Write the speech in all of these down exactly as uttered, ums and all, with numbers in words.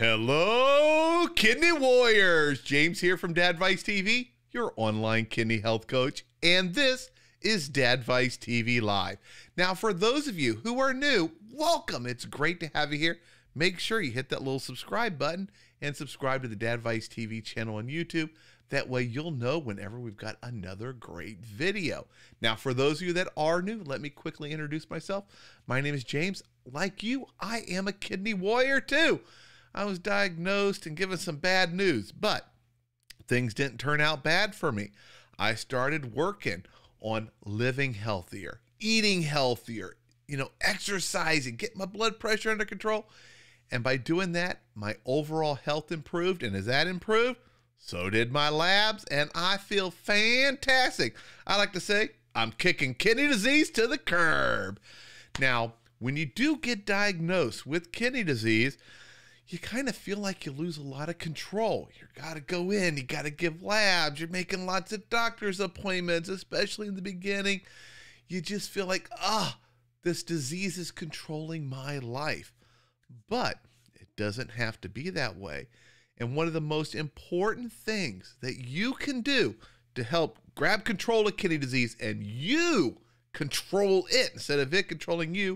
Hello, Kidney Warriors. James here from Dadvice T V, your online kidney health coach, and this is Dadvice T V Live. Now, for those of you who are new, welcome. It's great to have you here. Make sure you hit that little subscribe button and subscribe to the Dadvice T V channel on YouTube. That way you'll know whenever we've got another great video. Now, for those of you that are new, let me quickly introduce myself. My name is James. Like you, I am a kidney warrior too. I was diagnosed and given some bad news, but things didn't turn out bad for me. I started working on living healthier, eating healthier, you know, exercising, getting my blood pressure under control. And by doing that, my overall health improved. And as that improved, so did my labs. And I feel fantastic. I like to say I'm kicking kidney disease to the curb. Now, when you do get diagnosed with kidney disease, you kind of feel like you lose a lot of control. You got to go in, you got to give labs, you're making lots of doctor's appointments, especially in the beginning. You just feel like, ah, oh, this disease is controlling my life. But it doesn't have to be that way. And one of the most important things that you can do to help grab control of kidney disease and you control it instead of it controlling you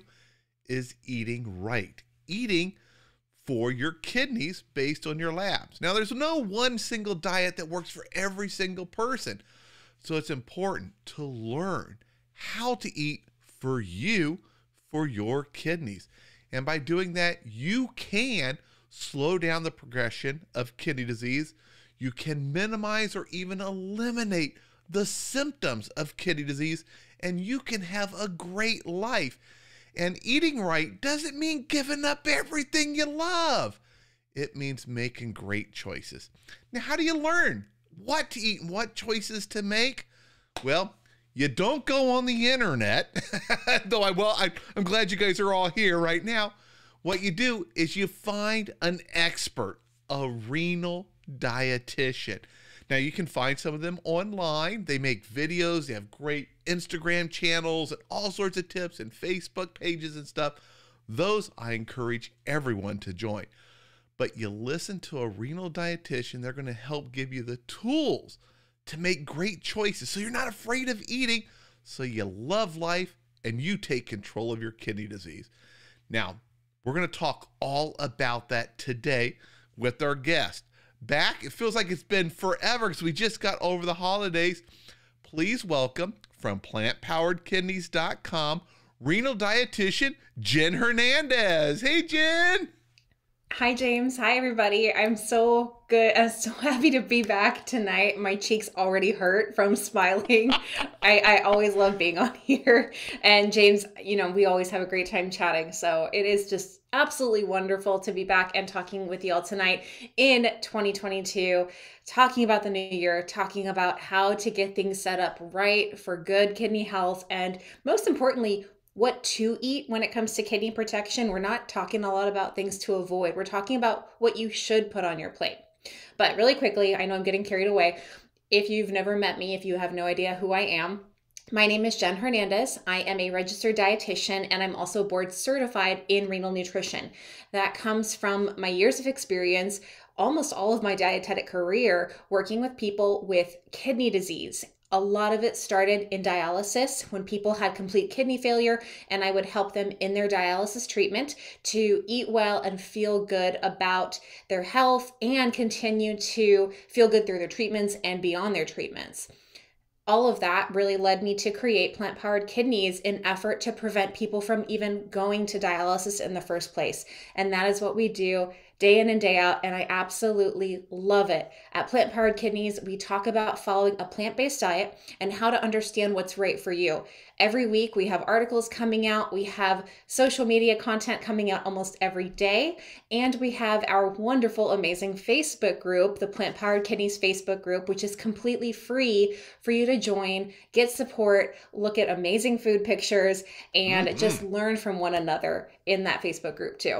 is eating right. Eating for your kidneys based on your labs. Now, there's no one single diet that works for every single person. So it's important to learn how to eat for you, for your kidneys. And by doing that, you can slow down the progression of kidney disease. You can minimize or even eliminate the symptoms of kidney disease, and you can have a great life. And eating right doesn't mean giving up everything you love. It means making great choices. Now, how do you learn what to eat and what choices to make? Well, you don't go on the internet, though I, well, I, I'm glad you guys are all here right now. What you do is you find an expert, a renal dietitian. Now, you can find some of them online. They make videos. They have great Instagram channels and all sorts of tips and Facebook pages and stuff. Those I encourage everyone to join. But you listen to a renal dietitian. They're going to help give you the tools to make great choices so you're not afraid of eating, so you love life and you take control of your kidney disease. Now, we're going to talk all about that today with our guest. Back, it feels like it's been forever because we just got over the holidays. Please welcome from plant powered kidneys dot com, renal dietitian Jen Hernandez. Hey, Jen. Hi, James. Hi, everybody. I'm so good. I'm so happy to be back tonight. My cheeks already hurt from smiling. I, I always love being on here. And James, you know, we always have a great time chatting. So it is just absolutely wonderful to be back and talking with you all tonight in twenty twenty-two, talking about the new year, talking about how to get things set up right for good kidney health, and most importantly, what to eat when it comes to kidney protection. We're not talking a lot about things to avoid. We're talking about what you should put on your plate. But really quickly, I know I'm getting carried away. If you've never met me, if you have no idea who I am, my name is Jen Hernandez. I am a registered dietitian, and I'm also board certified in renal nutrition. That comes from my years of experience, almost all of my dietetic career, working with people with kidney disease. A lot of it started in dialysis when people had complete kidney failure, and I would help them in their dialysis treatment to eat well and feel good about their health and continue to feel good through their treatments and beyond their treatments. All of that really led me to create Plant Powered Kidneys in effort to prevent people from even going to dialysis in the first place. And that is what we do day in and day out, and I absolutely love it. At Plant Powered Kidneys, we talk about following a plant-based diet and how to understand what's right for you. Every week, we have articles coming out, we have social media content coming out almost every day, and we have our wonderful, amazing Facebook group, the Plant Powered Kidneys Facebook group, which is completely free for you to join, get support, look at amazing food pictures, and mm-hmm. just learn from one another in that Facebook group too.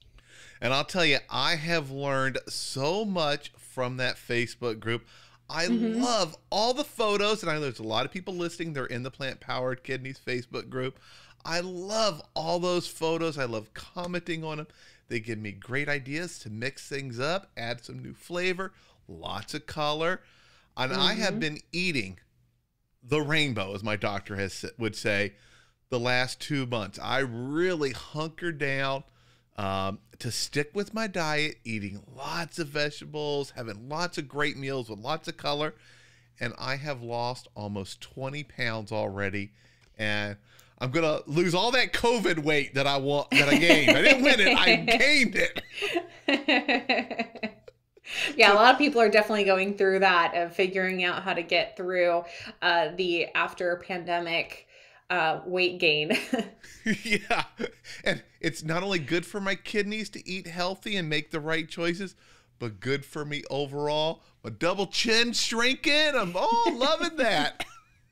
And I'll tell you, I have learned so much from that Facebook group. I mm-hmm. love all the photos, and I know there's a lot of people listening. They're in the Plant Powered Kidneys Facebook group. I love all those photos. I love commenting on them. They give me great ideas to mix things up, add some new flavor, lots of color. And mm-hmm. I have been eating the rainbow, as my doctor has would say, the last two months. I really hunkered down um, to stick with my diet, eating lots of vegetables, having lots of great meals with lots of color. And I have lost almost twenty pounds already. And I'm going to lose all that COVID weight that I want, that I gained. I didn't win it. I gained it. Yeah, a lot of people are definitely going through that of figuring out how to get through uh, the after pandemic uh, weight gain. Yeah. And it's not only good for my kidneys to eat healthy and make the right choices, but good for me overall. My double chin shrinking. I'm all loving that.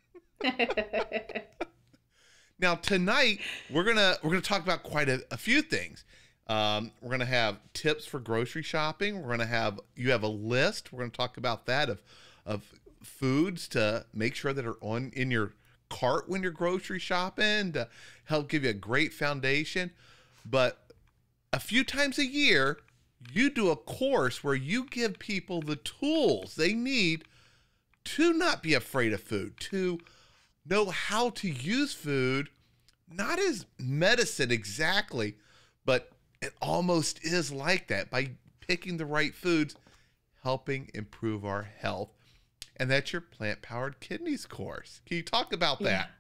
Now tonight we're gonna we're gonna talk about quite a, a few things. Um, we're gonna have tips for grocery shopping. We're gonna have you have a list. We're gonna talk about that of of foods to make sure that are on in your cart when you're grocery shopping to help give you a great foundation. But a few times a year, you do a course where you give people the tools they need to not be afraid of food, to know how to use food, not as medicine exactly, but it almost is like that by picking the right foods, helping improve our health. And that's your plant-powered kidneys course. Can you talk about that?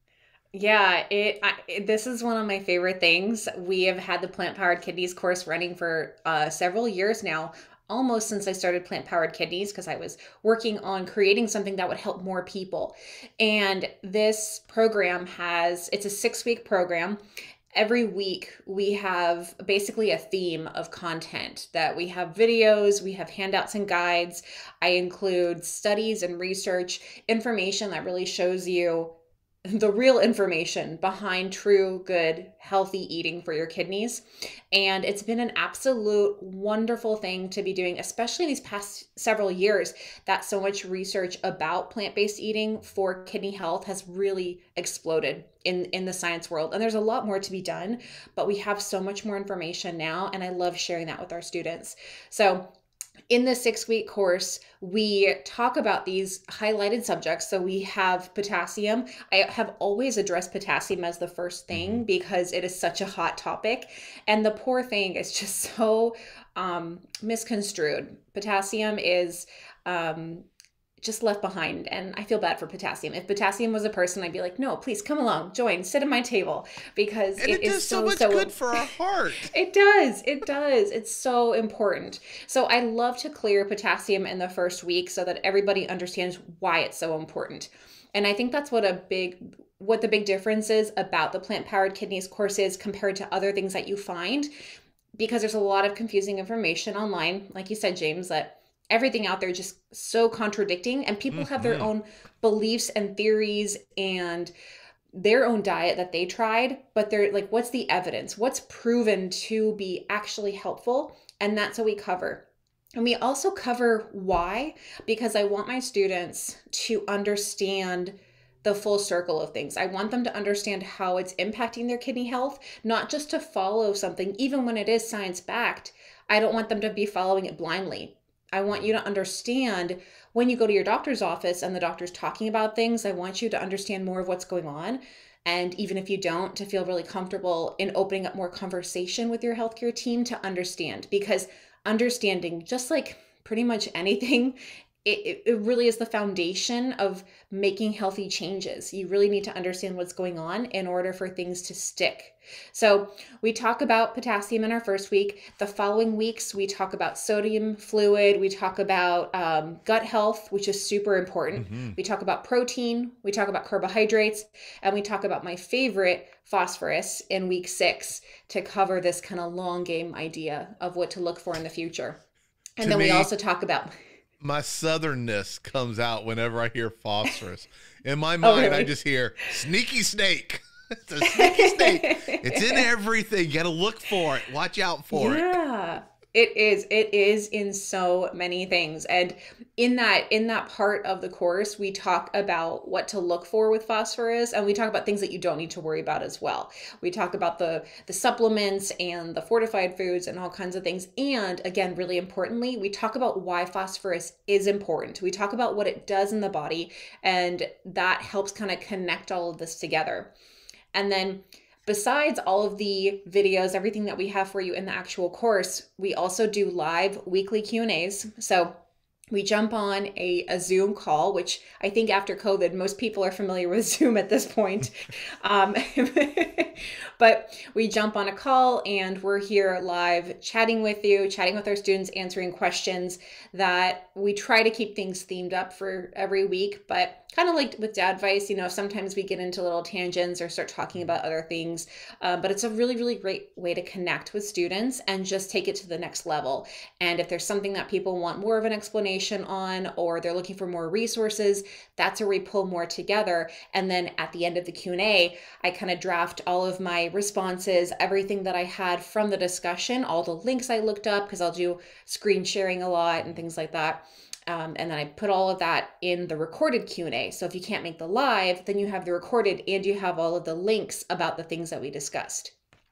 Yeah, it, I, it this is one of my favorite things. We have had the plant-powered kidneys course running for uh, several years now, almost since I started Plant Powered Kidneys, because I was working on creating something that would help more people. And this program has, it's a six-week program. Every week we have basically a theme of content that we have videos, we have handouts and guides. I include studies and research, information that really shows you the real information behind true, good, healthy eating for your kidneys. And it's been an absolute wonderful thing to be doing, especially these past several years, that so much research about plant-based eating for kidney health has really exploded in, in the science world. And there's a lot more to be done, but we have so much more information now, and I love sharing that with our students. So in the six-week course, we talk about these highlighted subjects. So we have potassium. I have always addressed potassium as the first thing because it is such a hot topic. And the poor thing is just so um, misconstrued. Potassium is um, just left behind. And I feel bad for potassium. If potassium was a person, I'd be like, no, please come along, join, sit at my table, because and it, it does is so, so, much so good for our heart. It does. It does. It's so important. So I love to clear potassium in the first week so that everybody understands why it's so important. And I think that's what a big, what the big difference is about the Plant Powered Kidneys course is compared to other things that you find, because there's a lot of confusing information online. Like you said, James, that everything out there is just so contradicting, and people mm-hmm. have their own beliefs and theories and their own diet that they tried, but they're like, what's the evidence? What's proven to be actually helpful? And that's what we cover. And we also cover why, because I want my students to understand the full circle of things. I want them to understand how it's impacting their kidney health, not just to follow something, even when it is science-backed. I don't want them to be following it blindly. I want you to understand when you go to your doctor's office and the doctor's talking about things, I want you to understand more of what's going on. And even if you don't, to feel really comfortable in opening up more conversation with your healthcare team to understand, because understanding, just like pretty much anything, it, it really is the foundation of making healthy changes. You really need to understand what's going on in order for things to stick. So we talk about potassium in our first week. The following weeks, we talk about sodium fluid. We talk about um, gut health, which is super important. Mm-hmm. We talk about protein. We talk about carbohydrates. And we talk about my favorite, phosphorus, in week six to cover this kind of long game idea of what to look for in the future. And to then me, we also talk about... my southernness comes out whenever I hear phosphorus. In my mind, oh, really? I just hear sneaky snake. It's a sneaky snake. It's in everything. You got to look for it. Watch out for yeah. it. Yeah. It is. It is in so many things. And in that in that part of the course, we talk about what to look for with phosphorus, and we talk about things that you don't need to worry about as well. We talk about the the supplements and the fortified foods and all kinds of things. And again, really importantly, we talk about why phosphorus is important. We talk about what it does in the body, and that helps kind of connect all of this together. And then besides all of the videos, everything that we have for you in the actual course, we also do live weekly Q and A's. So we jump on a, a Zoom call, which I think after COVID, most people are familiar with Zoom at this point. Um, but we jump on a call and we're here live chatting with you, chatting with our students, answering questions that we try to keep things themed up for every week. But kind of like with Dadvice, you know, sometimes we get into little tangents or start talking about other things. Uh, but it's a really, really great way to connect with students and just take it to the next level. And if there's something that people want more of an explanation on, or they're looking for more resources, that's where we pull more together. And then at the end of the Q and A, I kind of draft all of my responses, everything that I had from the discussion, all the links I looked up, because I'll do screen sharing a lot and things like that. Um, and then I put all of that in the recorded Q and A. So if you can't make the live, then you have the recorded and you have all of the links about the things that we discussed.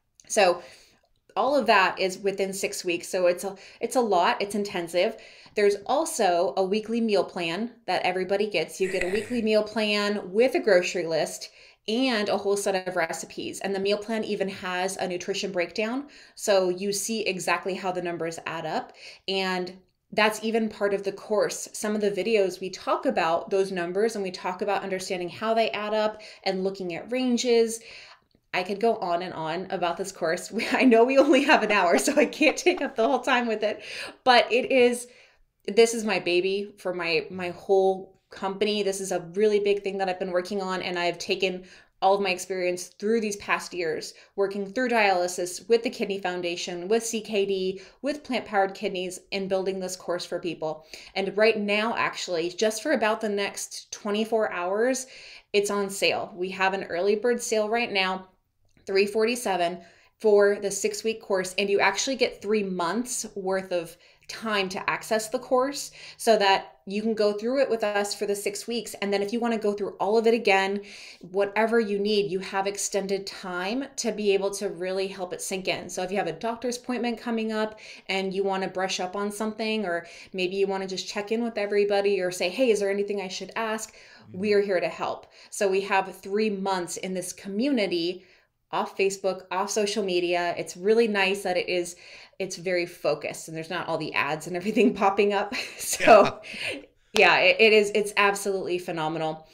So all of that is within six weeks. So it's a, it's a lot, it's intensive. There's also a weekly meal plan that everybody gets. You get a weekly meal plan with a grocery list and a whole set of recipes. And the meal plan even has a nutrition breakdown. So you see exactly how the numbers add up. And that's even part of the course. Some of the videos, we talk about those numbers and we talk about understanding how they add up and looking at ranges. I could go on and on about this course. I know we only have an hour, so I can't take up the whole time with it, but it is, this is my baby for my, my whole company. This is a really big thing that I've been working on, and I've taken all of my experience through these past years, working through dialysis with the Kidney Foundation, with C K D, with plant-powered kidneys, and building this course for people. And right now, actually, just for about the next twenty-four hours, it's on sale. We have an early bird sale right now, three forty-seven for the six week course. And you actually get three months worth of time to access the course so that you can go through it with us for the six weeks. And then if you want to go through all of it again, whatever you need, you have extended time to be able to really help it sink in. So if you have a doctor's appointment coming up and you want to brush up on something, or maybe you want to just check in with everybody or say, hey, is there anything I should ask? We are here to help. So we have three months in this community off Facebook, off social media. It's really nice that it is, it's very focused and there's not all the ads and everything popping up. So yeah, it, it is, it's absolutely phenomenal.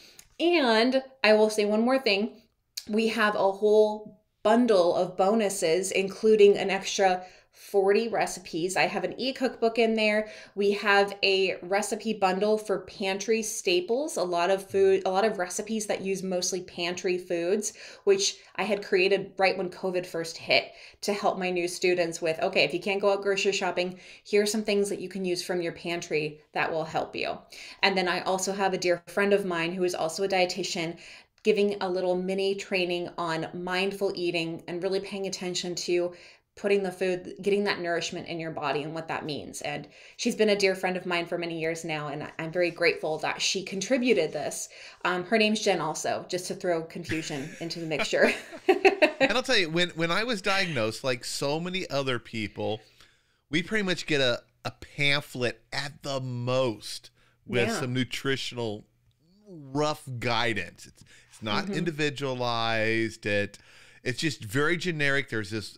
And I will say one more thing. We have a whole bundle of bonuses, including an extra forty recipes. I have an e-cookbook in there. We have a recipe bundle for pantry staples, a lot of food, a lot of recipes that use mostly pantry foods, which I had created right when COVID first hit to help my new students with, okay, if you can't go out grocery shopping, here are some things that you can use from your pantry that will help you. And then I also have a dear friend of mine who is also a dietitian giving a little mini training on mindful eating and really paying attention to putting the food, getting that nourishment in your body and what that means. And she's been a dear friend of mine for many years now, and I'm very grateful that she contributed this. Um, her name's Jen also, just to throw confusion into the mixture. And I'll tell you, when, when I was diagnosed, like so many other people, we pretty much get a, a pamphlet at the most with Yeah. some nutritional rough guidance. It's, it's not Mhm. individualized. It, it's just very generic. There's this,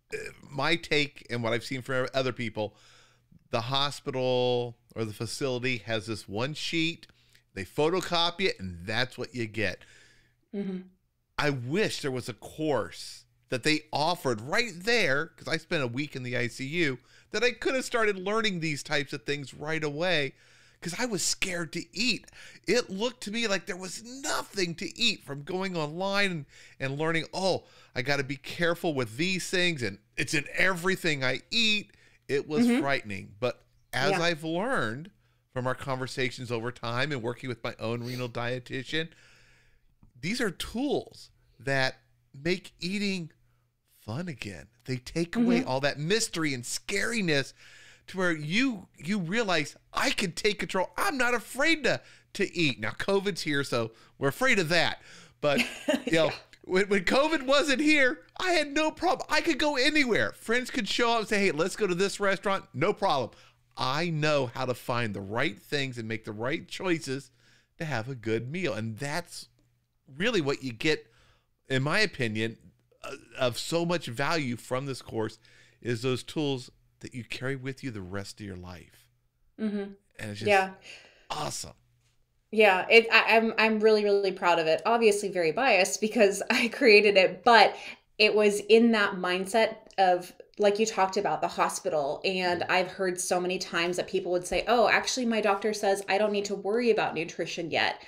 my take and what I've seen from other people, the hospital or the facility has this one sheet, they photocopy it, and that's what you get. Mm-hmm. I wish there was a course that they offered right there, because I spent a week in the I C U, that I could have started learning these types of things right away, because I was scared to eat. It looked to me like there was nothing to eat from going online and, and learning, oh, I got to be careful with these things, and it's in everything I eat. It was Mhm. frightening. But as Yeah. I've learned from our conversations over time and working with my own renal dietitian, these are tools that make eating fun again. They take away Mm-hmm. all that mystery and scariness to where you you realize I can take control. I'm not afraid to to eat. Now COVID's here, so we're afraid of that. But you know, Yeah. when, when COVID wasn't here, I had no problem. I could go anywhere. Friends could show up and say, hey, let's go to this restaurant. No problem. I know how to find the right things and make the right choices to have a good meal. And that's really what you get, in my opinion, uh, of so much value from this course is those tools that you carry with you the rest of your life. Mm-hmm. And it's just Yeah. awesome. Yeah, it, I, I'm I'm really really proud of it. Obviously, very biased because I created it, but it was in that mindset of like you talked about the hospital, and I've heard so many times that people would say, "Oh, actually, my doctor says I don't need to worry about nutrition yet."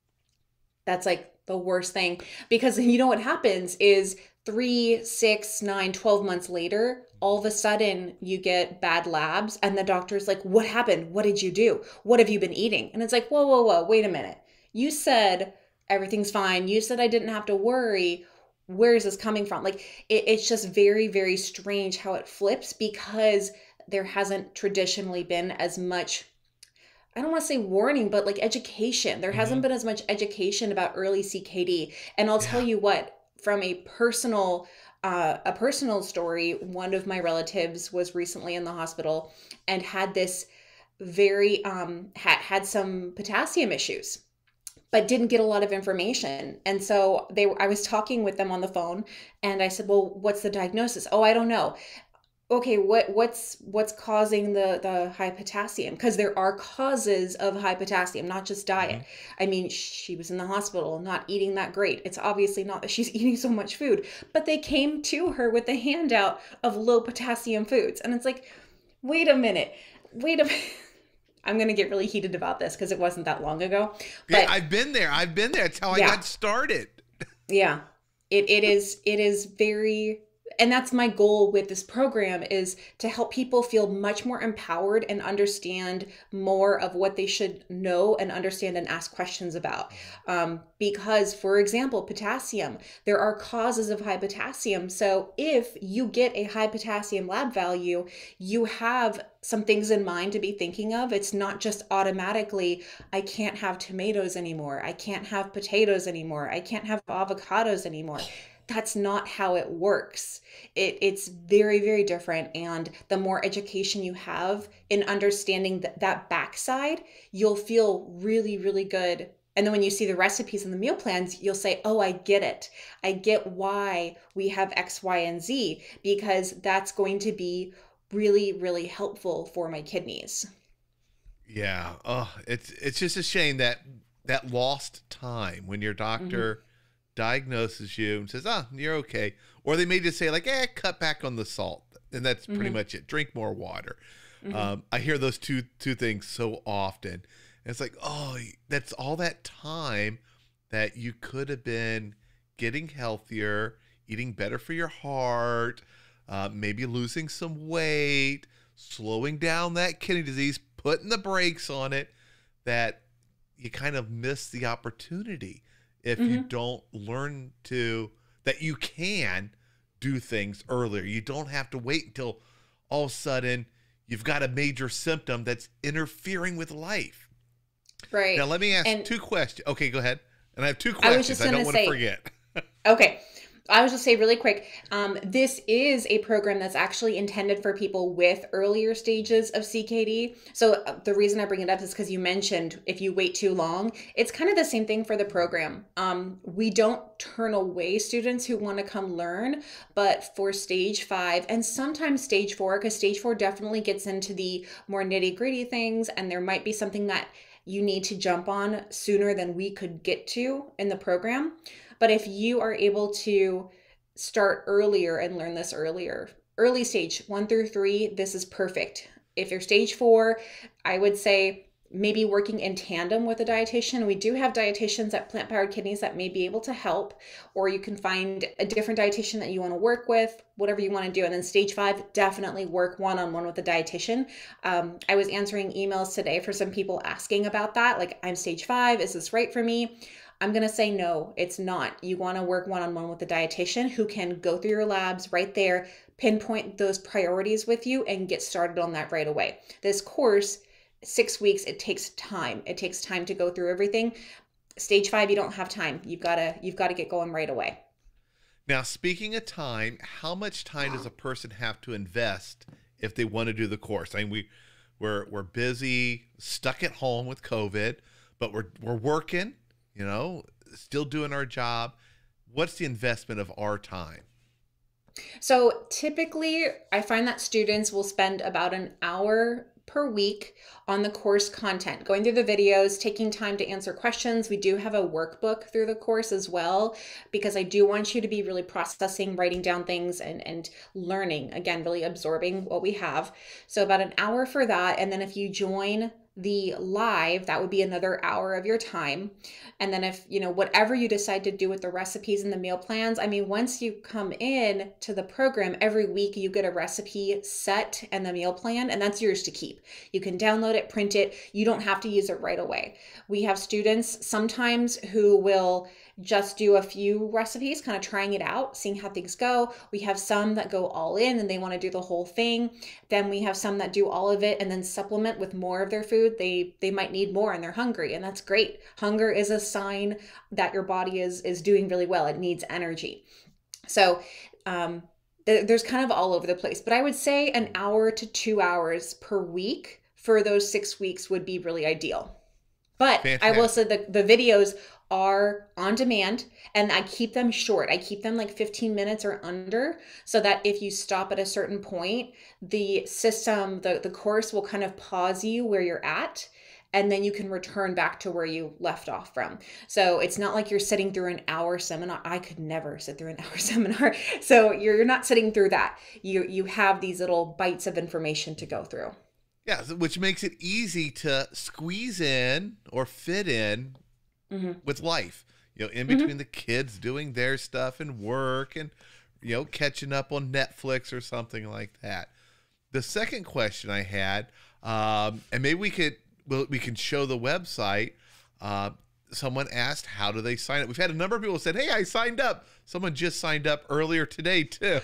That's like the worst thing because you know what happens is three, six, nine, twelve months later, all of a sudden you get bad labs and the doctor's like, what happened? What did you do? What have you been eating? And it's like, whoa, whoa, whoa, wait a minute. You said everything's fine. You said I didn't have to worry. Where is this coming from? Like it, it's just very, very strange how it flips because there hasn't traditionally been as much, I don't want to say warning, but like education. There Mm-hmm. hasn't been as much education about early C K D. And I'll tell Yeah. you what, from a personal uh, a personal story, one of my relatives was recently in the hospital and had this very um had had some potassium issues but didn't get a lot of information. And so they were, I was talking with them on the phone and I said, "Well, what's the diagnosis?" "Oh, I don't know." Okay, what what's what's causing the the high potassium? Because there are causes of high potassium, not just Mm-hmm. diet. I mean, she was in the hospital, not eating that great. It's obviously not that she's eating so much food, but they came to her with a handout of low potassium foods, and it's like, wait a minute, wait a minute. I'm gonna get really heated about this because it wasn't that long ago, Yeah, but I've been there. I've been there. That's how I yeah, got started. yeah, it it is it is very, and that's my goal with this program is to help people feel much more empowered and understand more of what they should know and understand and ask questions about. Um, because, for example, potassium, there are causes of high potassium. So if you get a high potassium lab value, you have some things in mind to be thinking of. It's not just automatically, I can't have tomatoes anymore. I can't have potatoes anymore. I can't have avocados anymore. That's not how it works. It, it's very, very different. And the more education you have in understanding th- that backside, you'll feel really, really good. And then when you see the recipes and the meal plans, you'll say, oh, I get it. I get why we have X, Y, and Z, because that's going to be really, really helpful for my kidneys. Yeah. Oh, it's it's just a shame that that lost time when your Mm-hmm. doctor diagnoses you and says, "Ah, you're okay," or they may just say like, "Eh, cut back on the salt," and that's pretty Mm-hmm. much it. Drink more water. Mm-hmm. Um, I hear those two two things so often. And it's like, oh, that's all that time that you could have been getting healthier, eating better for your heart, uh, maybe losing some weight, slowing down that kidney disease, putting the brakes on it. That you kind of miss the opportunity if you Mm-hmm. don't learn to that you can do things earlier. You don't have to wait until all of a sudden you've got a major symptom that's interfering with life. Right. Now let me ask And two questions. Okay, go ahead. And I have two I was questions. just I going don't to want to say, forget. okay. I was just say really quick, um, this is a program that's actually intended for people with earlier stages of C K D. So uh, the reason I bring it up is because you mentioned if you wait too long, it's kind of the same thing for the program. Um, we don't turn away students who want to come learn, but for stage five and sometimes stage four, because stage four definitely gets into the more nitty gritty things, and there might be something that you need to jump on sooner than we could get to in the program. But if you are able to start earlier and learn this earlier, early stage one through three, this is perfect. If you're stage four, I would say maybe working in tandem with a dietitian. We do have dietitians at Plant Powered Kidneys that may be able to help, or you can find a different dietitian that you want to work with, whatever you want to do. And then stage five, definitely work one-on-one with a dietitian. Um, I was answering emails today for some people asking about that. Like, I'm stage five, is this right for me? I'm going to say no, it's not. You want to work one-on-one with the dietitian who can go through your labs right there, pinpoint those priorities with you, and get started on that right away. This course, six weeks, it takes time. It takes time to go through everything. Stage five, you don't have time. You've got to, you've got to get going right away. Now, speaking of time, how much time does a person have to invest if they want to do the course? I mean, we, we're, we're busy, stuck at home with COVID, but we're, we're working, you know, still doing our job. What's the investment of our time? So typically I find that students will spend about an hour per week on the course content, going through the videos, taking time to answer questions. We do have a workbook through the course as well, because I do want you to be really processing, writing down things and, and learning, again, really absorbing what we have. So about an hour for that. And then if you join the live, that would be another hour of your time. And then if, you know, whatever you decide to do with the recipes and the meal plans, I mean, once you come in to the program, every week you get a recipe set and the meal plan, and that's yours to keep. You can download it, print it. You don't have to use it right away. We have students sometimes who will just do a few recipes, kind of trying it out, seeing how things go. We have some that go all in and they want to do the whole thing. Then we have some that do all of it and then supplement with more of their food. They they might need more and they're hungry, and that's great. Hunger is a sign that your body is is doing really well. It needs energy. So um, th- there's kind of all over the place, but I would say an hour to two hours per week for those six weeks would be really ideal. But Fantastic. I will say the, the videos are on demand and I keep them short. I keep them like fifteen minutes or under, so that if you stop at a certain point, the system, the, the course will kind of pause you where you're at, and then you can return back to where you left off from. So it's not like you're sitting through an hour seminar. I could never sit through an hour seminar. So you're, you're not sitting through that. You, you have these little bites of information to go through. Yeah, which makes it easy to squeeze in or fit in mm-hmm. with life, you know, in between mm-hmm. the kids doing their stuff and work and, you know, catching up on Netflix or something like that. The second question I had, um, and maybe we could, well, we can show the website. Uh, someone asked, how do they sign up? We've had a number of people said, hey, I signed up. Someone just signed up earlier today too.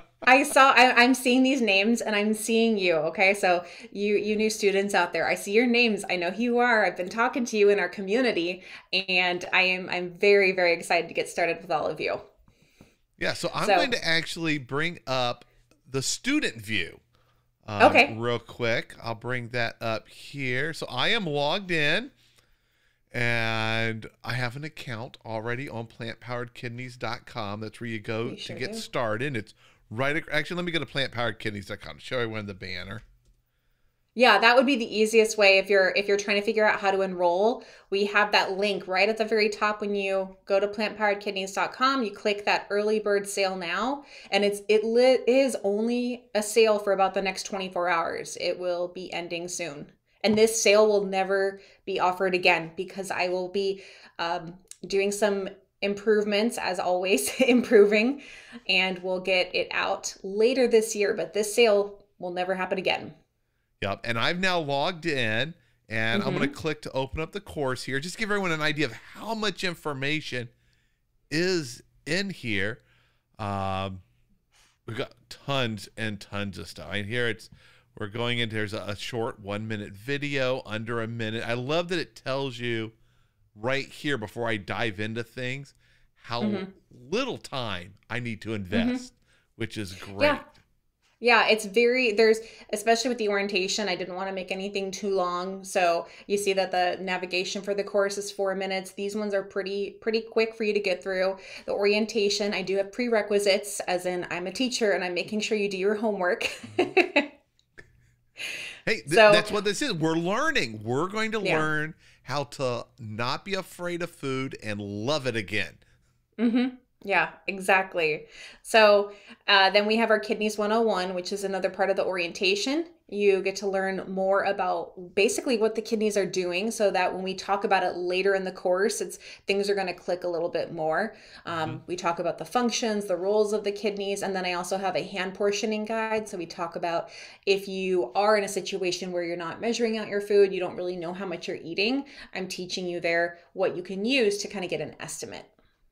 I saw, I, I'm seeing these names and I'm seeing you. Okay. So you, you new students out there, I see your names. I know who you are. I've been talking to you in our community, and I am, I'm very, very excited to get started with all of you. Yeah. So I'm so, going to actually bring up the student view. Um, okay. Real quick. I'll bring that up here. So I am logged in. And I have an account already on plant powered kidneys dot com. That's where you go you to sure get do. started. It's right. Actually, let me go to plant powered kidneys dot com to show everyone the banner. Yeah, that would be the easiest way if you're if you're trying to figure out how to enroll. We have that link right at the very top when you go to plant powered kidneys dot com. You click that early bird sale now, and it's it li- is only a sale for about the next twenty-four hours. It will be ending soon. And this sale will never be offered again, because I will be um, doing some improvements, as always, improving, and we'll get it out later this year. But this sale will never happen again. Yep. And I've now logged in, and mm-hmm. I'm going to click to open up the course here. Just give everyone an idea of how much information is in here. Um, we've got tons and tons of stuff. And here it's We're going into, there's a, a short one minute video, under a minute. I love that it tells you right here before I dive into things, how mm-hmm. little time I need to invest, mm-hmm. which is great. Yeah. Yeah, it's very, there's, especially with the orientation, I didn't want to make anything too long. So you see that the navigation for the course is four minutes. These ones are pretty, pretty quick for you to get through. The orientation, I do have prerequisites, as in I'm a teacher and I'm making sure you do your homework. Hey, th- so, that's what this is. We're learning. We're going to yeah. learn how to not be afraid of food and love it again. Mm-hmm. Yeah, exactly. So uh, then we have our Kidneys one oh one, which is another part of the orientation. You get to learn more about basically what the kidneys are doing so that when we talk about it later in the course, it's things are going to click a little bit more. Um, Mm-hmm. we talk about the functions, the roles of the kidneys, and then I also have a hand portioning guide. So we talk about if you are in a situation where you're not measuring out your food, you don't really know how much you're eating, I'm teaching you there what you can use to kind of get an estimate.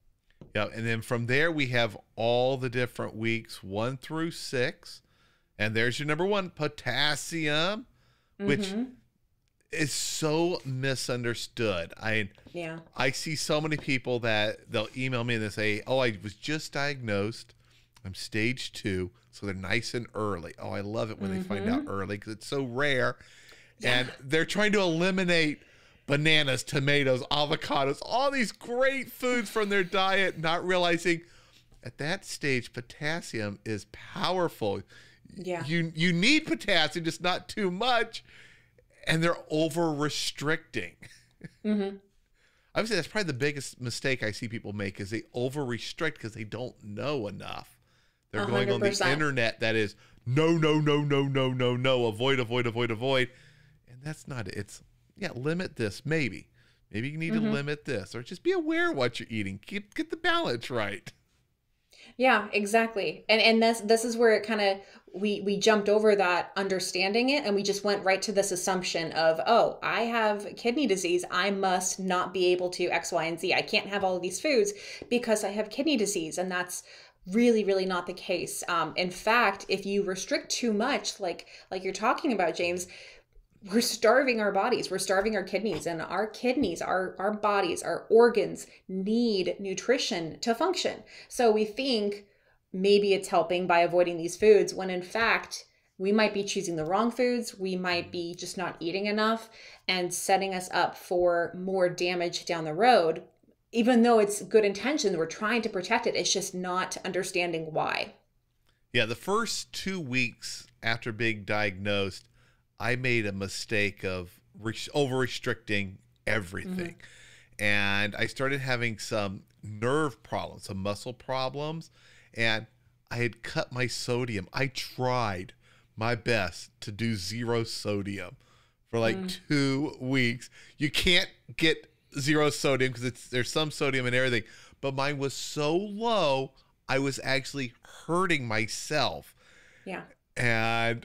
Yeah, and then from there we have all the different weeks, one through six. And there's your number one, potassium, which Mm-hmm. is so misunderstood. I Yeah. I see so many people that they'll email me and they say, "Oh, I was just diagnosed. I'm stage two." So they're nice and early. Oh, I love it when they find out Mm-hmm. early because it's so rare. Yeah. And they're trying to eliminate bananas, tomatoes, avocados, all these great foods from their diet, not realizing at that stage, potassium is powerful. Yeah. You you need potassium, just not too much, and they're over restricting. Mm-hmm. I would say that's probably the biggest mistake I see people make is they over restrict because they don't know enough. They're A going hundred on the percent. internet that is no, no, no, no, no, no, no, avoid, avoid, avoid, avoid, and that's not it. It's yeah, limit this maybe. Maybe you need Mm-hmm. to limit this, or just be aware of what you're eating. Keep get the balance right. Yeah, exactly. And and this this is where it kind of we we jumped over that understanding it and we just went right to this assumption of, oh, I have kidney disease. I must not be able to X, Y, and Z. I can't have all of these foods because I have kidney disease. And that's really, really not the case. Um, in fact, if you restrict too much, like like you're talking about, James, we're starving our bodies, we're starving our kidneys, and our kidneys, our our bodies, our organs need nutrition to function. So we think maybe it's helping by avoiding these foods when in fact we might be choosing the wrong foods, we might be just not eating enough and setting us up for more damage down the road. Even though it's good intentions, we're trying to protect it, it's just not understanding why. Yeah, the first two weeks after being diagnosed, I made a mistake of re- over restricting everything. Mm-hmm. And I started having some nerve problems, some muscle problems. And I had cut my sodium. I tried my best to do zero sodium for like mm. two weeks. You can't get zero sodium because it's there's some sodium in everything. But mine was so low, I was actually hurting myself. Yeah. And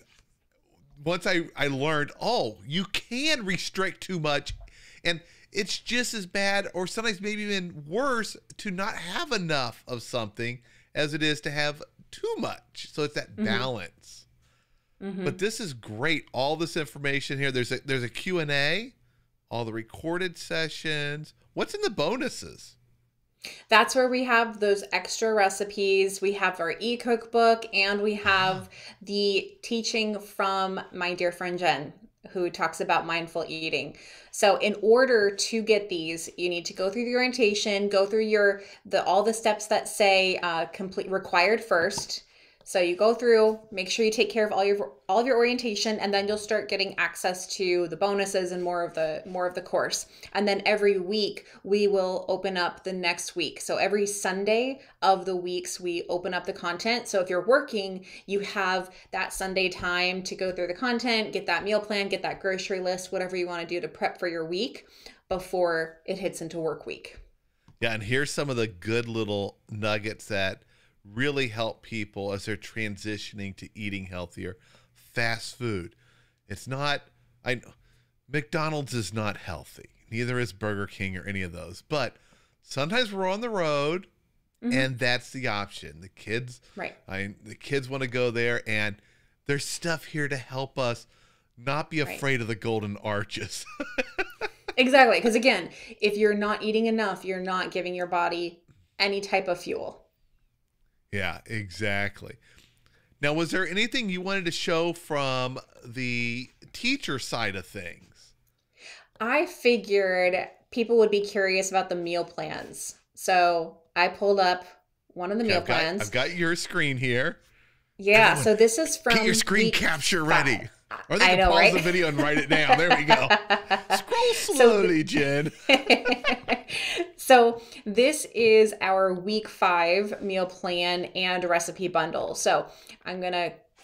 once I, I learned, oh, you can restrict too much, and it's just as bad or sometimes maybe even worse to not have enough of something as it is to have too much. So it's that mm-hmm. balance. Mm-hmm. But this is great. All this information here. There's a there's a Q and A, all the recorded sessions. What's in the bonuses? That's where we have those extra recipes. We have our e-cookbook and we have the teaching from my dear friend Jen, who talks about mindful eating. So in order to get these, you need to go through the orientation, go through your the all the steps that say uh, complete required first. So you go through, make sure you take care of all your all of your orientation, and then you'll start getting access to the bonuses and more of the more of the course. And then every week we will open up the next week. So every Sunday of the weeks we open up the content. So if you're working, you have that Sunday time to go through the content, get that meal plan, get that grocery list, whatever you want to do to prep for your week before it hits into work week. Yeah, and here's some of the good little nuggets that really help people as they're transitioning to eating healthier. Fast food. It's not, I know, McDonald's is not healthy. Neither is Burger King or any of those. But sometimes we're on the road mm-hmm. and that's the option. The kids, right. I, the kids want to go there, and there's stuff here to help us not be afraid right. of the golden arches. Exactly. Because again, if you're not eating enough, you're not giving your body any type of fuel. Yeah, exactly. Now, was there anything you wanted to show from the teacher side of things? I figured people would be curious about the meal plans. So I pulled up one of the meal I've got, plans. I've got your screen here. Yeah, Everyone, so this is from get your screen capture five. ready. Or they I can know, pause right? the video and write it down. There we go. Scroll slowly, so, Jen. So this is our week five meal plan and recipe bundle. So I'm going to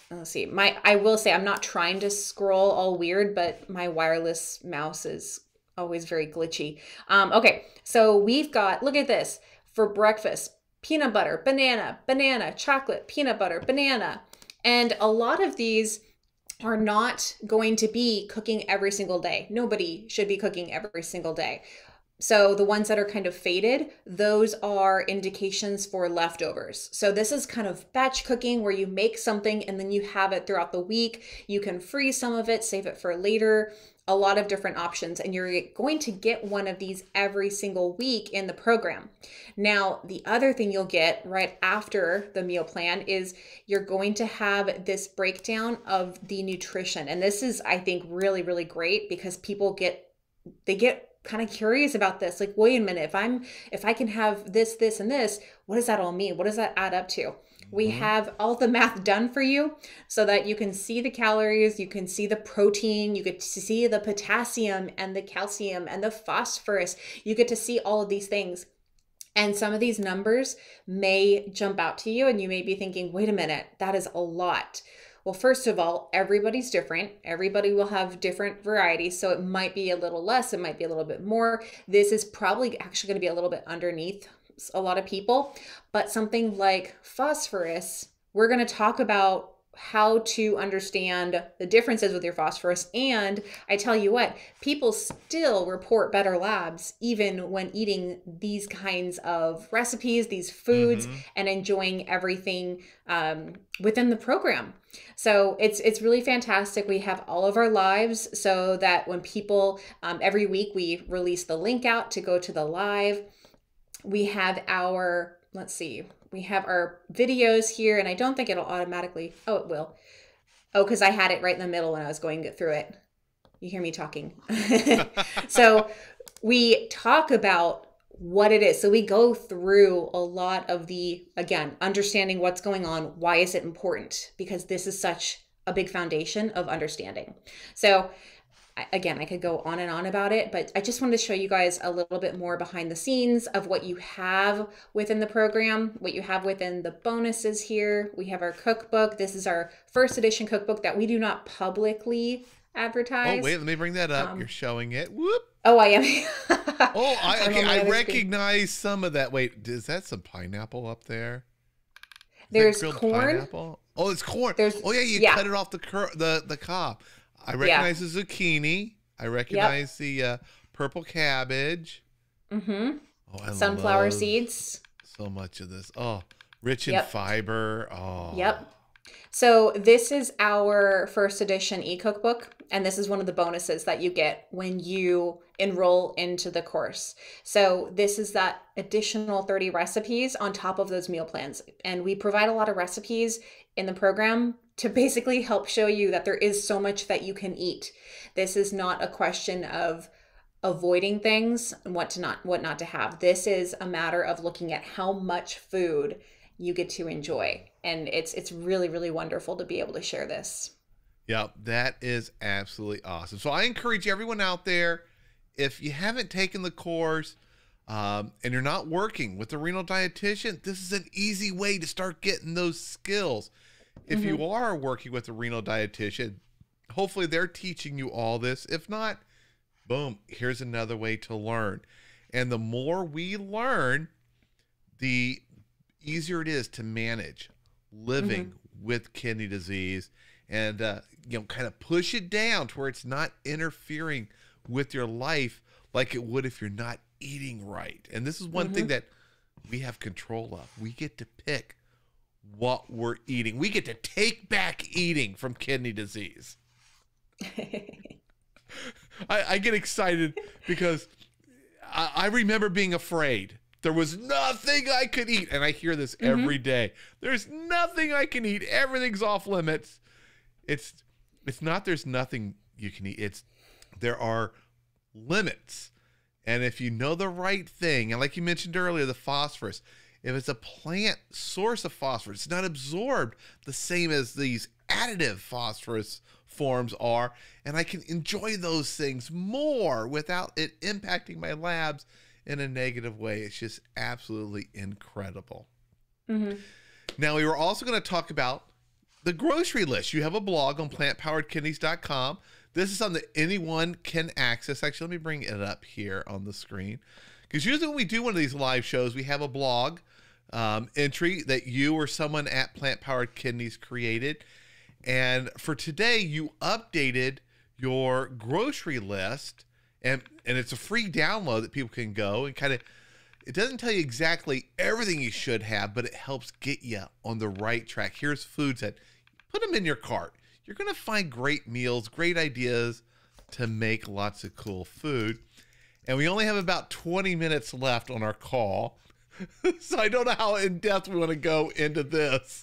let's see. My I will say I'm not trying to scroll all weird, but my wireless mouse is always very glitchy. Um, okay, so we've got, look at this. For breakfast, peanut butter, banana, banana, chocolate, peanut butter, banana. And a lot of these are not going to be cooking every single day. Nobody should be cooking every single day. So the ones that are kind of faded, those are indications for leftovers. So this is kind of batch cooking where you make something and then you have it throughout the week. You can freeze some of it, save it for later, a lot of different options. And you're going to get one of these every single week in the program. Now, the other thing you'll get right after the meal plan is you're going to have this breakdown of the nutrition. And this is, I think, really, really great because people get, they get kind of curious about this. Like, wait a minute, if I'm, if I can have this, this, and this, what does that all mean? What does that add up to? Mm-hmm. We have all the math done for you so that you can see the calories, you can see the protein, you get to see the potassium and the calcium and the phosphorus. You get to see all of these things. And some of these numbers may jump out to you and you may be thinking, wait a minute, that is a lot. Well, first of all, everybody's different. Everybody will have different varieties. So it might be a little less, it might be a little bit more. This is probably actually going to be a little bit underneath a lot of people. But something like phosphorus, we're going to talk about how to understand the differences with your phosphorus. And I tell you what, people still report better labs even when eating these kinds of recipes, these foods, mm-hmm. and enjoying everything um, within the program. So it's it's really fantastic. We have all of our lives so that when people, um, every week we release the link out to go to the live. We have our, let's see, we have our videos here, and I don't think it'll automatically, oh, it will. Oh, because I had it right in the middle when I was going through it. You hear me talking. So we talk about what it is. So we go through a lot of the, again, understanding what's going on. Why is it important? Because this is such a big foundation of understanding. So again, I could go on and on about it, but I just wanted to show you guys a little bit more behind the scenes of what you have within the program, what you have within the bonuses here. We have our cookbook. This is our first edition cookbook that we do not publicly advertise. Oh, wait, let me bring that up. Um, You're showing it. Whoop. Oh, I am. Oh, I, okay, I recognize screen. Some of that. Wait, is that some pineapple up there? Is There's corn. Pineapple? Oh, it's corn. There's, oh, yeah, you yeah. cut it off the cur the, the cob. I recognize yeah. the zucchini. I recognize yep. the uh, purple cabbage. Mm-hmm. Oh, I Sunflower love seeds. So much of this. Oh, rich in yep. fiber. Oh. Yep. So this is our first edition e-cookbook, and this is one of the bonuses that you get when you enroll into the course. So this is that additional thirty recipes on top of those meal plans. And we provide a lot of recipes in the program to basically help show you that there is so much that you can eat. This is not a question of avoiding things and what to not, what not to have. This is a matter of looking at how much food you get to enjoy. And it's it's really, really wonderful to be able to share this. Yep, that is absolutely awesome. So I encourage everyone out there, if you haven't taken the course um, and you're not working with a renal dietitian, this is an easy way to start getting those skills. If mm-hmm. you are working with a renal dietitian, hopefully they're teaching you all this. If not, boom, here's another way to learn. And the more we learn, the easier it is to manage living mm-hmm. with kidney disease and, uh, you know, kind of push it down to where it's not interfering with your life like it would if you're not eating right. And this is one mm-hmm. thing that we have control of. We get to pick what we're eating. We get to take back eating from kidney disease. I, I get excited because I, I remember being afraid. There was nothing I could eat. And I hear this mm-hmm. every day. There's nothing I can eat. Everything's off limits. It's it's not there's nothing you can eat. It's there are limits. And if you know the right thing, and like you mentioned earlier, the phosphorus, if it's a plant source of phosphorus, it's not absorbed the same as these additive phosphorus forms are, and I can enjoy those things more without it impacting my labs in a negative way. It's just absolutely incredible. Mm-hmm. Now, we were also going to talk about the grocery list. You have a blog on plant powered kidneys dot com. This is something that anyone can access. Actually, let me bring it up here on the screen. Because usually when we do one of these live shows, we have a blog um, entry that you or someone at Plant Powered Kidneys created. And for today, you updated your grocery list. And, and it's a free download that people can go and kind of, it doesn't tell you exactly everything you should have, but it helps get you on the right track. Here's foods that, put them in your cart. You're going to find great meals, great ideas to make lots of cool food. And we only have about twenty minutes left on our call. So I don't know how in depth we want to go into this.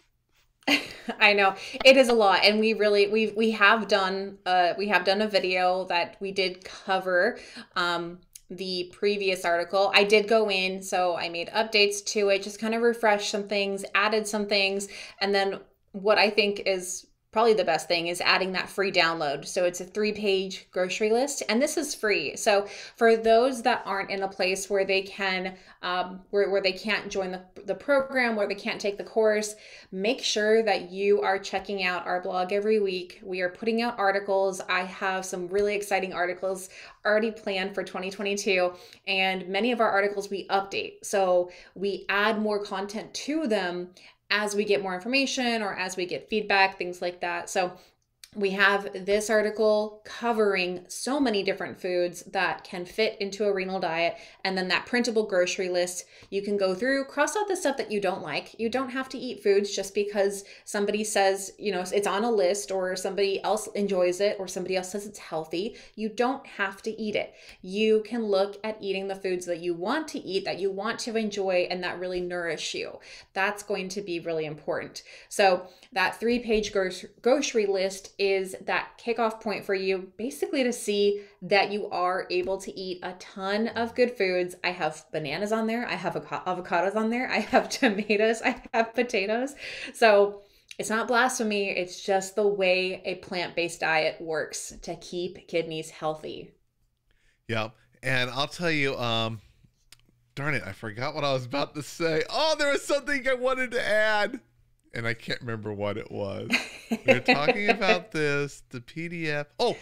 I know it is a lot, and we really we we have done uh we have done a video that we did cover um the previous article. I did go in, so I made updates to it, just kind of refreshed some things, added some things, and then what I think is probably the best thing is adding that free download. So it's a three page grocery list, and this is free. So for those that aren't in a place where they can, um, where, where they can't join the, the program, where they can't take the course, make sure that you are checking out our blog every week. We are putting out articles. I have some really exciting articles already planned for twenty twenty-two, and many of our articles we update. So we add more content to them as we get more information or as we get feedback, things like that. So we have this article covering so many different foods that can fit into a renal diet. And then that printable grocery list, you can go through, cross out the stuff that you don't like. You don't have to eat foods just because somebody says, you know, it's on a list, or somebody else enjoys it, or somebody else says it's healthy. You don't have to eat it. You can look at eating the foods that you want to eat, that you want to enjoy, and that really nourish you. That's going to be really important. So that three page grocery list is that kickoff point for you, basically to see that you are able to eat a ton of good foods. I have bananas on there. I have avocados on there. I have tomatoes. I have potatoes. So it's not blasphemy. It's just the way a plant-based diet works to keep kidneys healthy. Yeah. And I'll tell you, um, darn it, I forgot what I was about to say. Oh, there was something I wanted to add, and I can't remember what it was. We were talking about this, the P D F. Oh,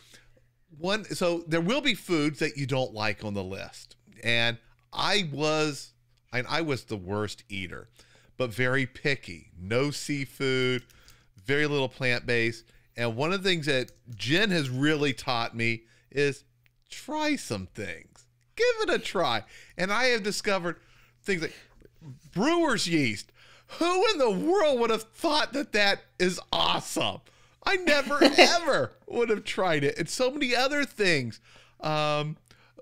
one. So there will be foods that you don't like on the list. And I was, and I was the worst eater, but very picky. No seafood, very little plant-based. And one of the things that Jen has really taught me is try some things. Give it a try. And I have discovered things like brewer's yeast. Who in the world would have thought that that is awesome? I never, ever would have tried it. And so many other things. Um,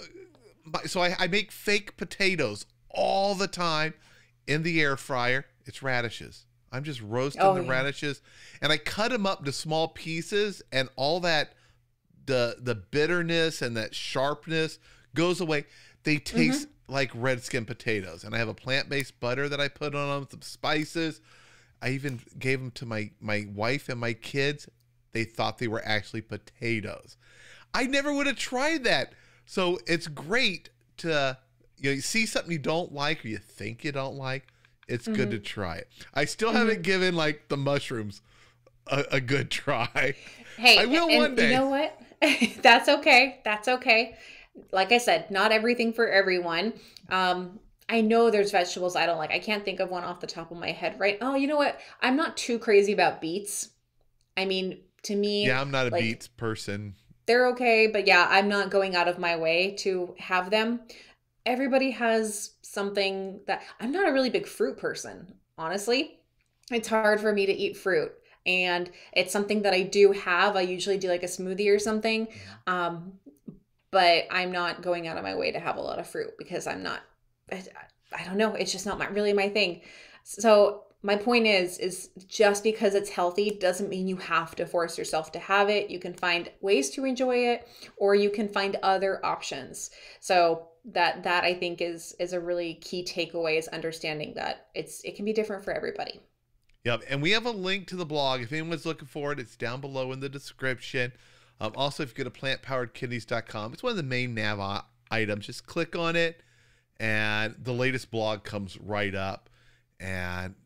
so I, I make fake potatoes all the time in the air fryer. It's radishes. I'm just roasting oh, the yeah. radishes. And I cut them up to small pieces, and all that, the, the bitterness and that sharpness goes away. They taste mm-hmm. like red skin potatoes. And I have a plant-based butter that I put on them, some spices. I even gave them to my, my wife and my kids. They thought they were actually potatoes. I never would have tried that. So it's great to, you know, you see something you don't like or you think you don't like. It's mm-hmm. good to try it. I still mm-hmm. haven't given like the mushrooms a, a good try. Hey, I will and one day. You know what? That's okay. That's okay. Like I said, not everything for everyone. Um, I know there's vegetables I don't like. I can't think of one off the top of my head, right? Oh, you know what? I'm not too crazy about beets. I mean, to me, yeah, I'm not a like, beets person. They're okay, but yeah, I'm not going out of my way to have them. Everybody has something that I'm not a really big fruit person, honestly. It's hard for me to eat fruit. And it's something that I do have. I usually do like a smoothie or something. Um, but I'm not going out of my way to have a lot of fruit because I'm not, I, I don't know. It's just not my, really my thing. So my point is, is just because it's healthy doesn't mean you have to force yourself to have it. You can find ways to enjoy it, or you can find other options. So that, that I think is, is a really key takeaway, is understanding that it's, it can be different for everybody. Yep. And we have a link to the blog. If anyone's looking for it, it's down below in the description. Um, also, if you go to plant powered kidneys dot com, it's one of the main nav items. Just click on it, and the latest blog comes right up. And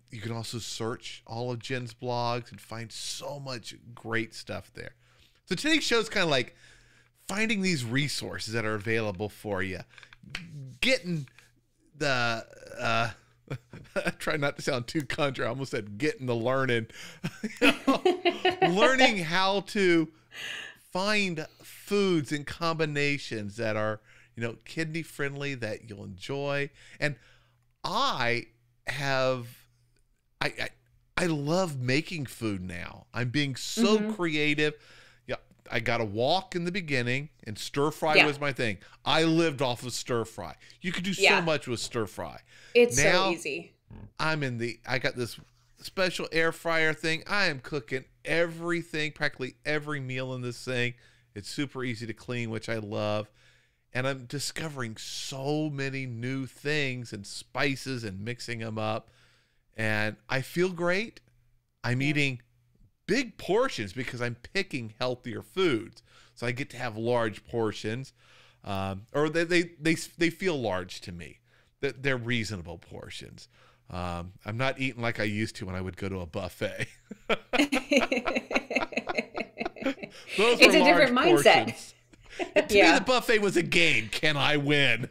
you can also search all of Jen's blogs and find so much great stuff there. So today's show is kind of like finding these resources that are available for you, getting the, uh, try not to sound too country. I almost said getting the learning, you know, learning how to find foods and combinations that are, you know, kidney friendly that you'll enjoy. And I have, I, I, I love making food now. I'm being so mm-hmm. creative. Yeah, I got a wok in the beginning, and stir fry yeah. was my thing. I lived off of stir fry. You could do yeah. so much with stir fry. It's now, so easy. I'm in the, I got this special air fryer thing. I am cooking everything, practically every meal in this thing. It's super easy to clean, which I love. And I'm discovering so many new things and spices and mixing them up. And I feel great. I'm yeah. eating big portions because I'm picking healthier foods. So I get to have large portions. Um, or they, they, they, they feel large to me. That they're reasonable portions. Um, I'm not eating like I used to when I would go to a buffet. Those it's a different mindset. To yeah. me, the buffet was a game. Can I win?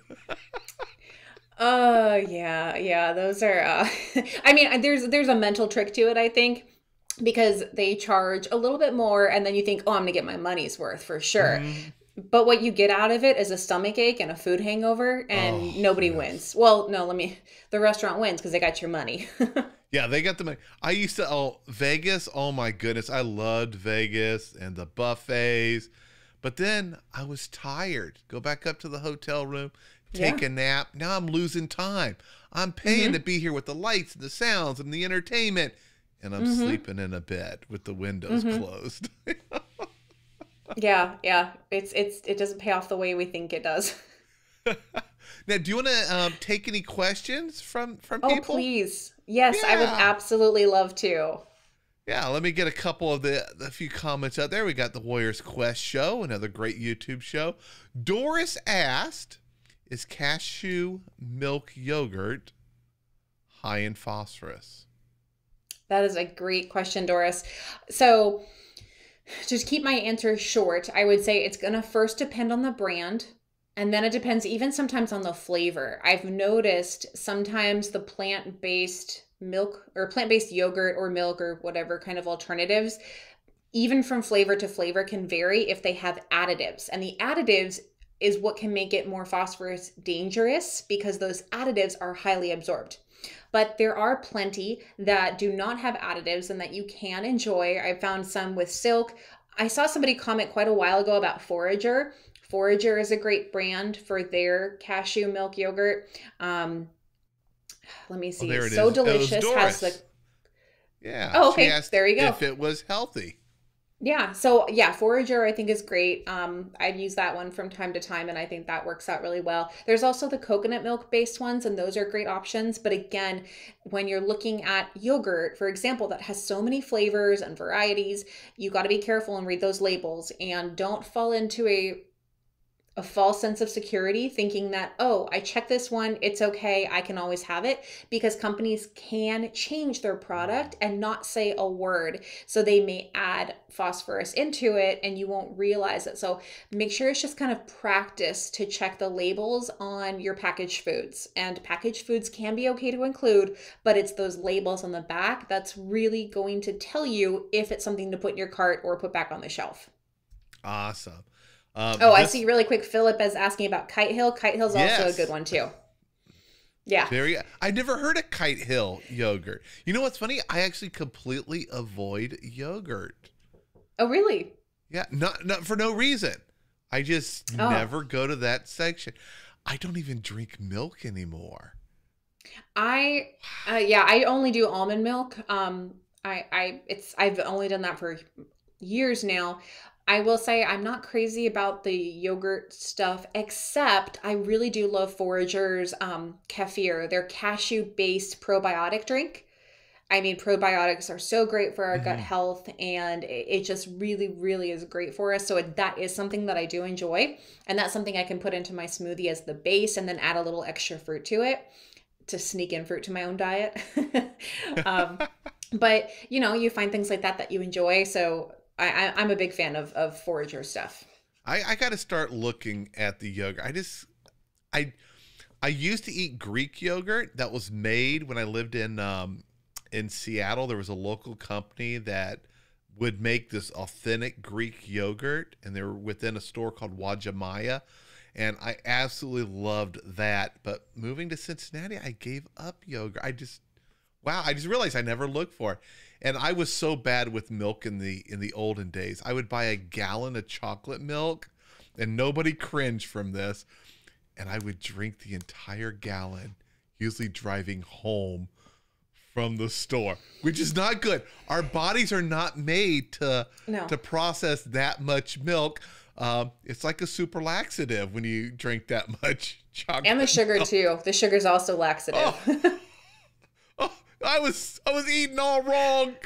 Oh, uh, yeah, yeah. Those are, uh, I mean, there's, there's a mental trick to it, I think, because they charge a little bit more and then you think, oh, I'm going to get my money's worth for sure. Mm. But what you get out of it is a stomach ache and a food hangover, and oh, nobody yes. wins. Well, no, let me, the restaurant wins because they got your money. Yeah, they got the money. I used to, oh, Vegas, oh my goodness. I loved Vegas and the buffets. But then I was tired. Go back up to the hotel room, take yeah. a nap. Now I'm losing time. I'm paying mm-hmm. to be here with the lights and the sounds and the entertainment. And I'm mm-hmm. sleeping in a bed with the windows mm-hmm. closed. Yeah, yeah. It's it's it doesn't pay off the way we think it does. Now, do you want to um, take any questions from from oh, people? Oh, please. Yes, yeah. I would absolutely love to. Yeah, let me get a couple of the, the few comments out there. We got the Warriors Quest show, another great YouTube show. Doris asked, is cashew milk yogurt high in phosphorus? That is a great question, Doris. So to keep my answer short, I would say it's going to first depend on the brand. And then it depends even sometimes on the flavor. I've noticed sometimes the plant-based milk or plant-based yogurt or milk or whatever kind of alternatives, even from flavor to flavor, can vary if they have additives. And the additives is what can make it more phosphorus dangerous because those additives are highly absorbed. But there are plenty that do not have additives and that you can enjoy. I found some with Silk. I saw somebody comment quite a while ago about Forager. Forager is a great brand for their cashew milk yogurt. Um, let me see. Oh, So is. Delicious has the. Yeah. Oh, okay. There you go. If it was healthy. Yeah. So yeah, Forager I think is great. Um, I've used that one from time to time and I think that works out really well. There's also the coconut milk based ones and those are great options. But again, when you're looking at yogurt, for example, that has so many flavors and varieties, you got to be careful and read those labels and don't fall into a a false sense of security thinking that, oh, I checked this one, it's okay, I can always have it, because companies can change their product and not say a word. So they may add phosphorus into it and you won't realize it. So make sure it's just kind of practice to check the labels on your packaged foods. And packaged foods can be okay to include, but it's those labels on the back that's really going to tell you if it's something to put in your cart or put back on the shelf. Awesome. Um, oh, this, I see really quick. Philip is asking about Kite Hill. Kite Hill's yes. also a good one too. Yeah. Very. I never heard of Kite Hill yogurt. You know what's funny? I actually completely avoid yogurt. Oh, really? Yeah. Not, not for no reason. I just oh. never go to that section. I don't even drink milk anymore. I, uh, yeah, I only do almond milk. Um, I, I, it's, I've only done that for years now. I will say I'm not crazy about the yogurt stuff, except I really do love Forager's um, kefir, their cashew-based probiotic drink. I mean, probiotics are so great for our mm-hmm. gut health, and it, it just really, really is great for us. So it, that is something that I do enjoy, and that's something I can put into my smoothie as the base and then add a little extra fruit to it. to sneak in fruit to my own diet. um, but you know, you find things like that that you enjoy. So I, I, I'm a big fan of, of forager stuff. I, I got to start looking at the yogurt. I just, I, I used to eat Greek yogurt that was made when I lived in, um, in Seattle. There was a local company that would make this authentic Greek yogurt, and they were within a store called Wajimaya. And I absolutely loved that. But moving to Cincinnati, I gave up yogurt. I just, wow, I just realized I never looked for it. And I was so bad with milk in the in the olden days. I would buy a gallon of chocolate milk, and nobody cringed from this. And I would drink the entire gallon, usually driving home from the store, which is not good. Our bodies are not made to, no. to process that much milk. Um, it's like a super laxative when you drink that much chocolate. And the sugar milk. too. The sugar's also laxative. Oh. oh, I was I was eating all wrong.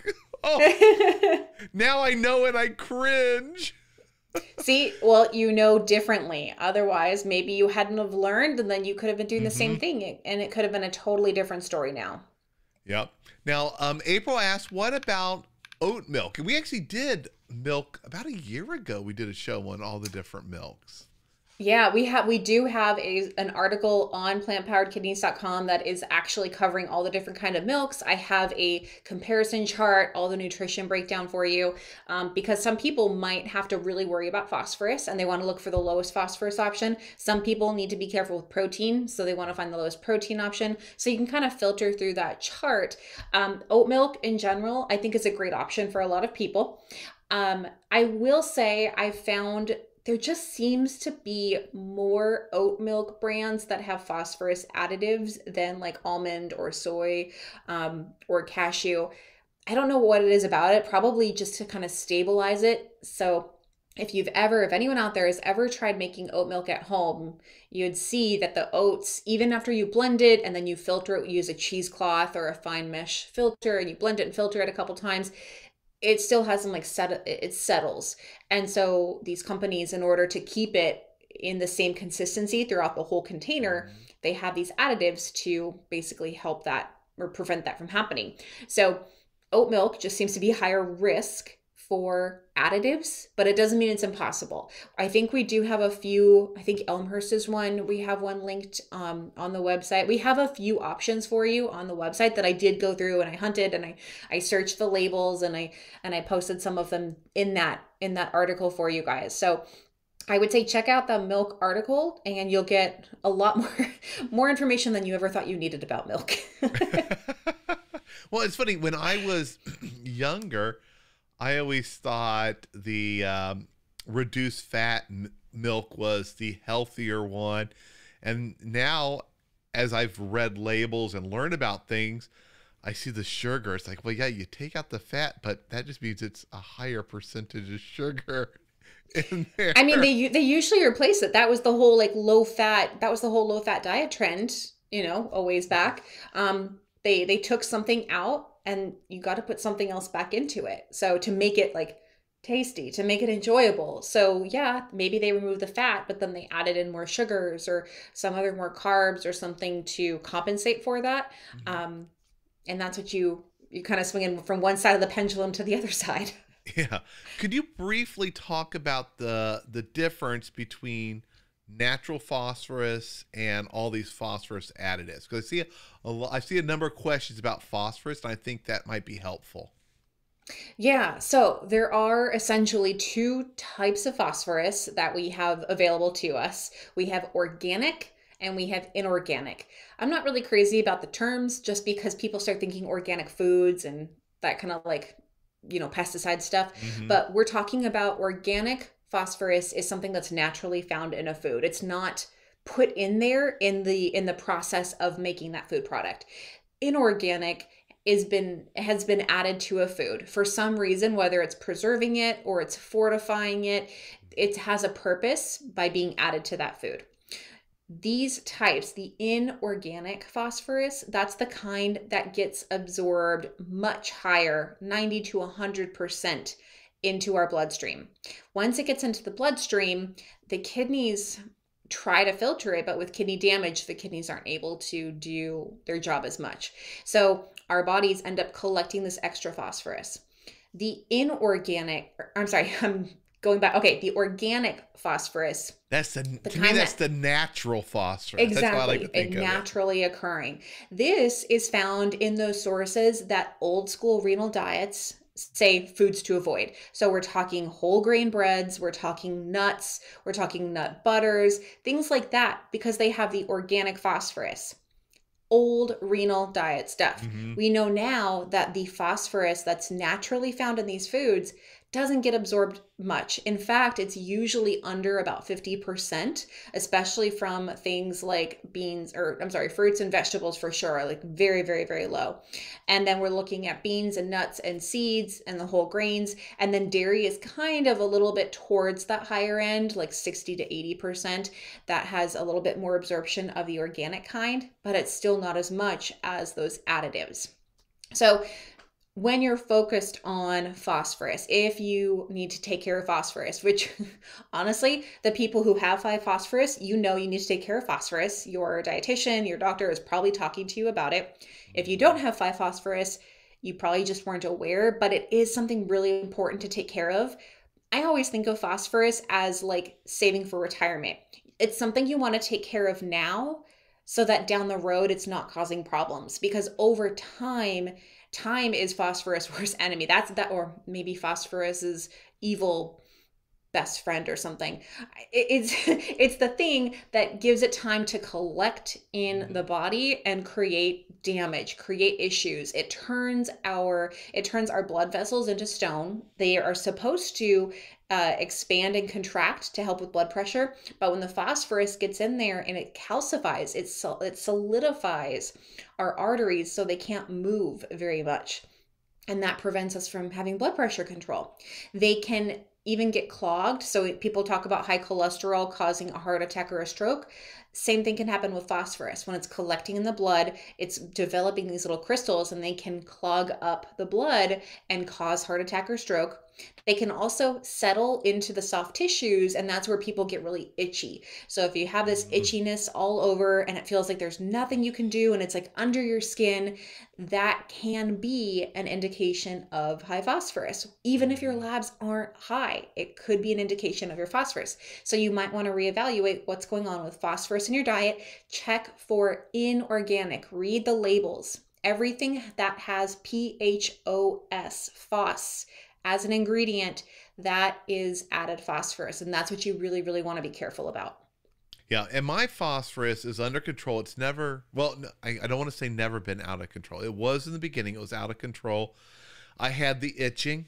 Oh, now I know and I cringe. See, well, you know differently. Otherwise, maybe you hadn't have learned, and then you could have been doing the mm-hmm. same thing, and it could have been a totally different story now. Yep. Now, um, April asked, what about oat milk? And we actually did milk about a year ago. We did a show on all the different milks. Yeah, we have we do have a an article on plant powered kidneys dot com that is actually covering all the different kind of milks. I have a comparison chart, all the nutrition breakdown for you, um, because some people might have to really worry about phosphorus and they want to look for the lowest phosphorus option. Some people need to be careful with protein, so they want to find the lowest protein option. So you can kind of filter through that chart. Um, oat milk in general, I think is a great option for a lot of people. Um, I will say I found there just seems to be more oat milk brands that have phosphorus additives than like almond or soy um, or cashew. I don't know what it is about it, probably just to kind of stabilize it. So if you've ever, if anyone out there has ever tried making oat milk at home, you'd see that the oats, even after you blend it and then you filter it, you use a cheesecloth or a fine mesh filter and you blend it and filter it a couple times, it still has some like set, it settles. And so these companies, in order to keep it in the same consistency throughout the whole container, mm-hmm. they have these additives to basically help that or prevent that from happening. So oat milk just seems to be higher risk for additives, but it doesn't mean it's impossible. I think we do have a few, I think Elmhurst is one. We have one linked um, on the website. We have a few options for you on the website that I did go through and I hunted and I, I searched the labels and I, and I posted some of them in that, in that article for you guys. So I would say check out the milk article and you'll get a lot more, more information than you ever thought you needed about milk. Well, it's funny, when I was younger, I always thought the um, reduced fat m- milk was the healthier one. And now, as I've read labels and learned about things, I see the sugar. It's like, well, yeah, you take out the fat, but that just means it's a higher percentage of sugar in there. I mean, they they usually replace it. That was the whole like low fat, that was the whole low fat diet trend, you know, a ways back. Um, they, they took something out. And you got to put something else back into it. So to make it like tasty, to make it enjoyable. So yeah, maybe they removed the fat, but then they added in more sugars or some other more carbs or something to compensate for that. Mm-hmm. Um, and that's what you, you kind of swing in from one side of the pendulum to the other side. Yeah. Could you briefly talk about the, the difference between natural phosphorus and all these phosphorus additives? Because I see a, a I see a number of questions about phosphorus, and I think that might be helpful. Yeah, so there are essentially two types of phosphorus that we have available to us. We have organic and we have inorganic. I'm not really crazy about the terms just because people start thinking organic foods and that kind of like, you know, pesticide stuff. Mm-hmm. But we're talking about organic phosphorus is something that's naturally found in a food. It's not put in there in the in the process of making that food product. Inorganic is been has been added to a food for some reason, whether it's preserving it or it's fortifying it. It has a purpose by being added to that food. These types, the inorganic phosphorus, that's the kind that gets absorbed much higher, ninety to one hundred percent into our bloodstream. Once it gets into the bloodstream, the kidneys try to filter it, but with kidney damage, the kidneys aren't able to do their job as much. So our bodies end up collecting this extra phosphorus. The inorganic, I'm sorry, I'm going back. Okay, the organic phosphorus. That's the, the to me, that's that, the natural phosphorus. Exactly, that's how I like to think of naturally it. occurring. This is found in those sources that old school renal diets say foods to avoid. So we're talking whole grain breads, we're talking nuts, we're talking nut butters, things like that, because they have the organic phosphorus. Old renal diet stuff. Mm-hmm. We know now that the phosphorus that's naturally found in these foods doesn't get absorbed much. In fact, it's usually under about fifty percent, especially from things like beans, or I'm sorry, fruits and vegetables for sure, like very, very, very low. And then we're looking at beans and nuts and seeds and the whole grains. And then dairy is kind of a little bit towards that higher end, like sixty to eighty percent. That has a little bit more absorption of the organic kind, but it's still not as much as those additives. So when you're focused on phosphorus, if you need to take care of phosphorus, which honestly, the people who have high phosphorus, you know you need to take care of phosphorus. Your dietitian, your doctor is probably talking to you about it. If you don't have high phosphorus, you probably just weren't aware, but it is something really important to take care of. I always think of phosphorus as like saving for retirement. It's something you want to take care of now so that down the road it's not causing problems, because over time, time is phosphorus' worst enemy. That's that, or maybe phosphorus's evil best friend or something. It's it's the thing that gives it time to collect in the body and create damage, create issues. It turns our it turns our blood vessels into stone. They are supposed to uh, expand and contract to help with blood pressure, but when the phosphorus gets in there and it calcifies, it sol- it solidifies our arteries so they can't move very much. And that prevents us from having blood pressure control. They can even get clogged. So people talk about high cholesterol causing a heart attack or a stroke. Same thing can happen with phosphorus. When it's collecting in the blood, it's developing these little crystals and they can clog up the blood and cause heart attack or stroke. They can also settle into the soft tissues, and that's where people get really itchy. So if you have this itchiness all over and it feels like there's nothing you can do and it's like under your skin, that can be an indication of high phosphorus. Even if your labs aren't high, it could be an indication of your phosphorus. So you might want to reevaluate what's going on with phosphorus in your diet. Check for inorganic. Read the labels. Everything that has P H O S, phos, as an ingredient, that is added phosphorus. And that's what you really, really want to be careful about. Yeah. And my phosphorus is under control. It's never, well, I, I don't want to say never been out of control. It was in the beginning. It was out of control. I had the itching,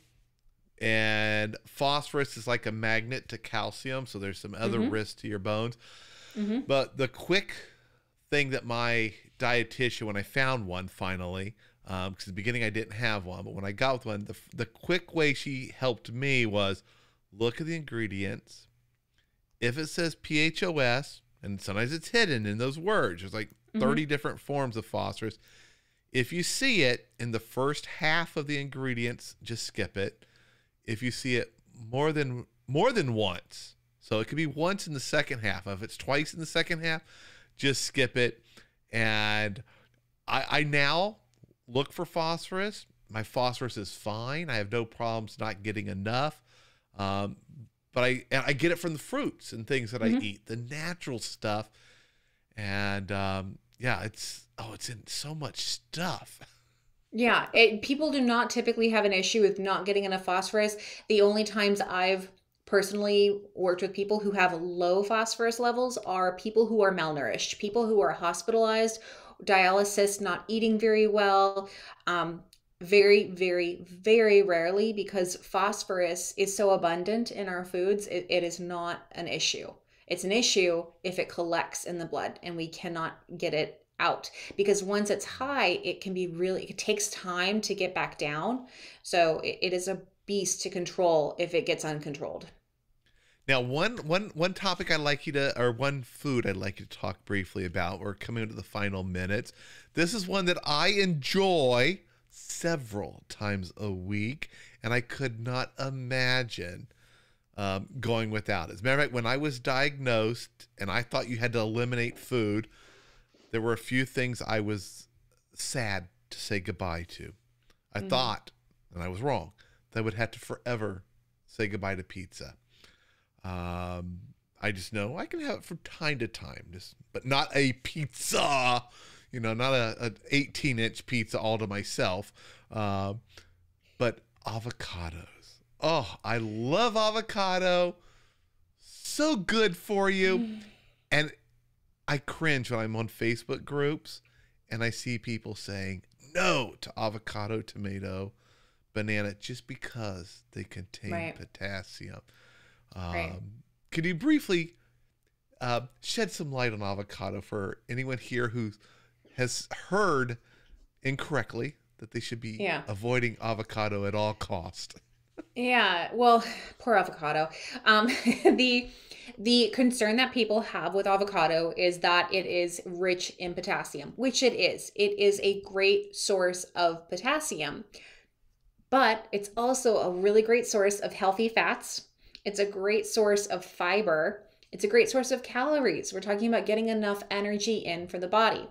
and phosphorus is like a magnet to calcium. So there's some other mm-hmm. risks to your bones. Mm-hmm. But the quick thing that my dietitian, when I found one finally, Um, because in the beginning I didn't have one, but when I got one, the the quick way she helped me was look at the ingredients. If it says P H O S, and sometimes it's hidden in those words, there's like thirty mm-hmm. different forms of phosphorus. If you see it in the first half of the ingredients, just skip it. If you see it more than more than once, so it could be once in the second half. If it's twice in the second half, just skip it. And I, I now look for phosphorus. My phosphorus is fine. I have no problems not getting enough. Um, but I and I get it from the fruits and things that mm-hmm. I eat, the natural stuff. And um, yeah, it's, oh, it's in so much stuff. Yeah, it, people do not typically have an issue with not getting enough phosphorus. The only times I've personally worked with people who have low phosphorus levels are people who are malnourished, people who are hospitalized, dialysis, not eating very well, um, very, very, very rarely, because phosphorus is so abundant in our foods, it, it is not an issue. It's an issue if it collects in the blood and we cannot get it out, because once it's high, it can be really, it takes time to get back down. So it, it is a beast to control if it gets uncontrolled. Now, one, one, one topic I'd like you to, or one food I'd like you to talk briefly about. We're coming into the final minutes. This is one that I enjoy several times a week, and I could not imagine um, going without it. As a matter of fact, when I was diagnosed and I thought you had to eliminate food, there were a few things I was sad to say goodbye to. I mm-hmm. thought, and I was wrong, that I would have to forever say goodbye to pizza. Um, I just know I can have it from time to time, just but not a pizza, you know, not a, a eighteen inch pizza all to myself. Uh, but avocados. Oh, I love avocado. So good for you. Mm. And I cringe when I'm on Facebook groups and I see people saying no to avocado, tomato, banana, just because they contain right. potassium. Um, right. Could you briefly uh, shed some light on avocado for anyone here who has heard incorrectly that they should be yeah. avoiding avocado at all cost? Yeah, well, poor avocado. Um, the the concern that people have with avocado is that it is rich in potassium, which it is. It is a great source of potassium, but it's also a really great source of healthy fats. It's a great source of fiber. It's a great source of calories. We're talking about getting enough energy in for the body.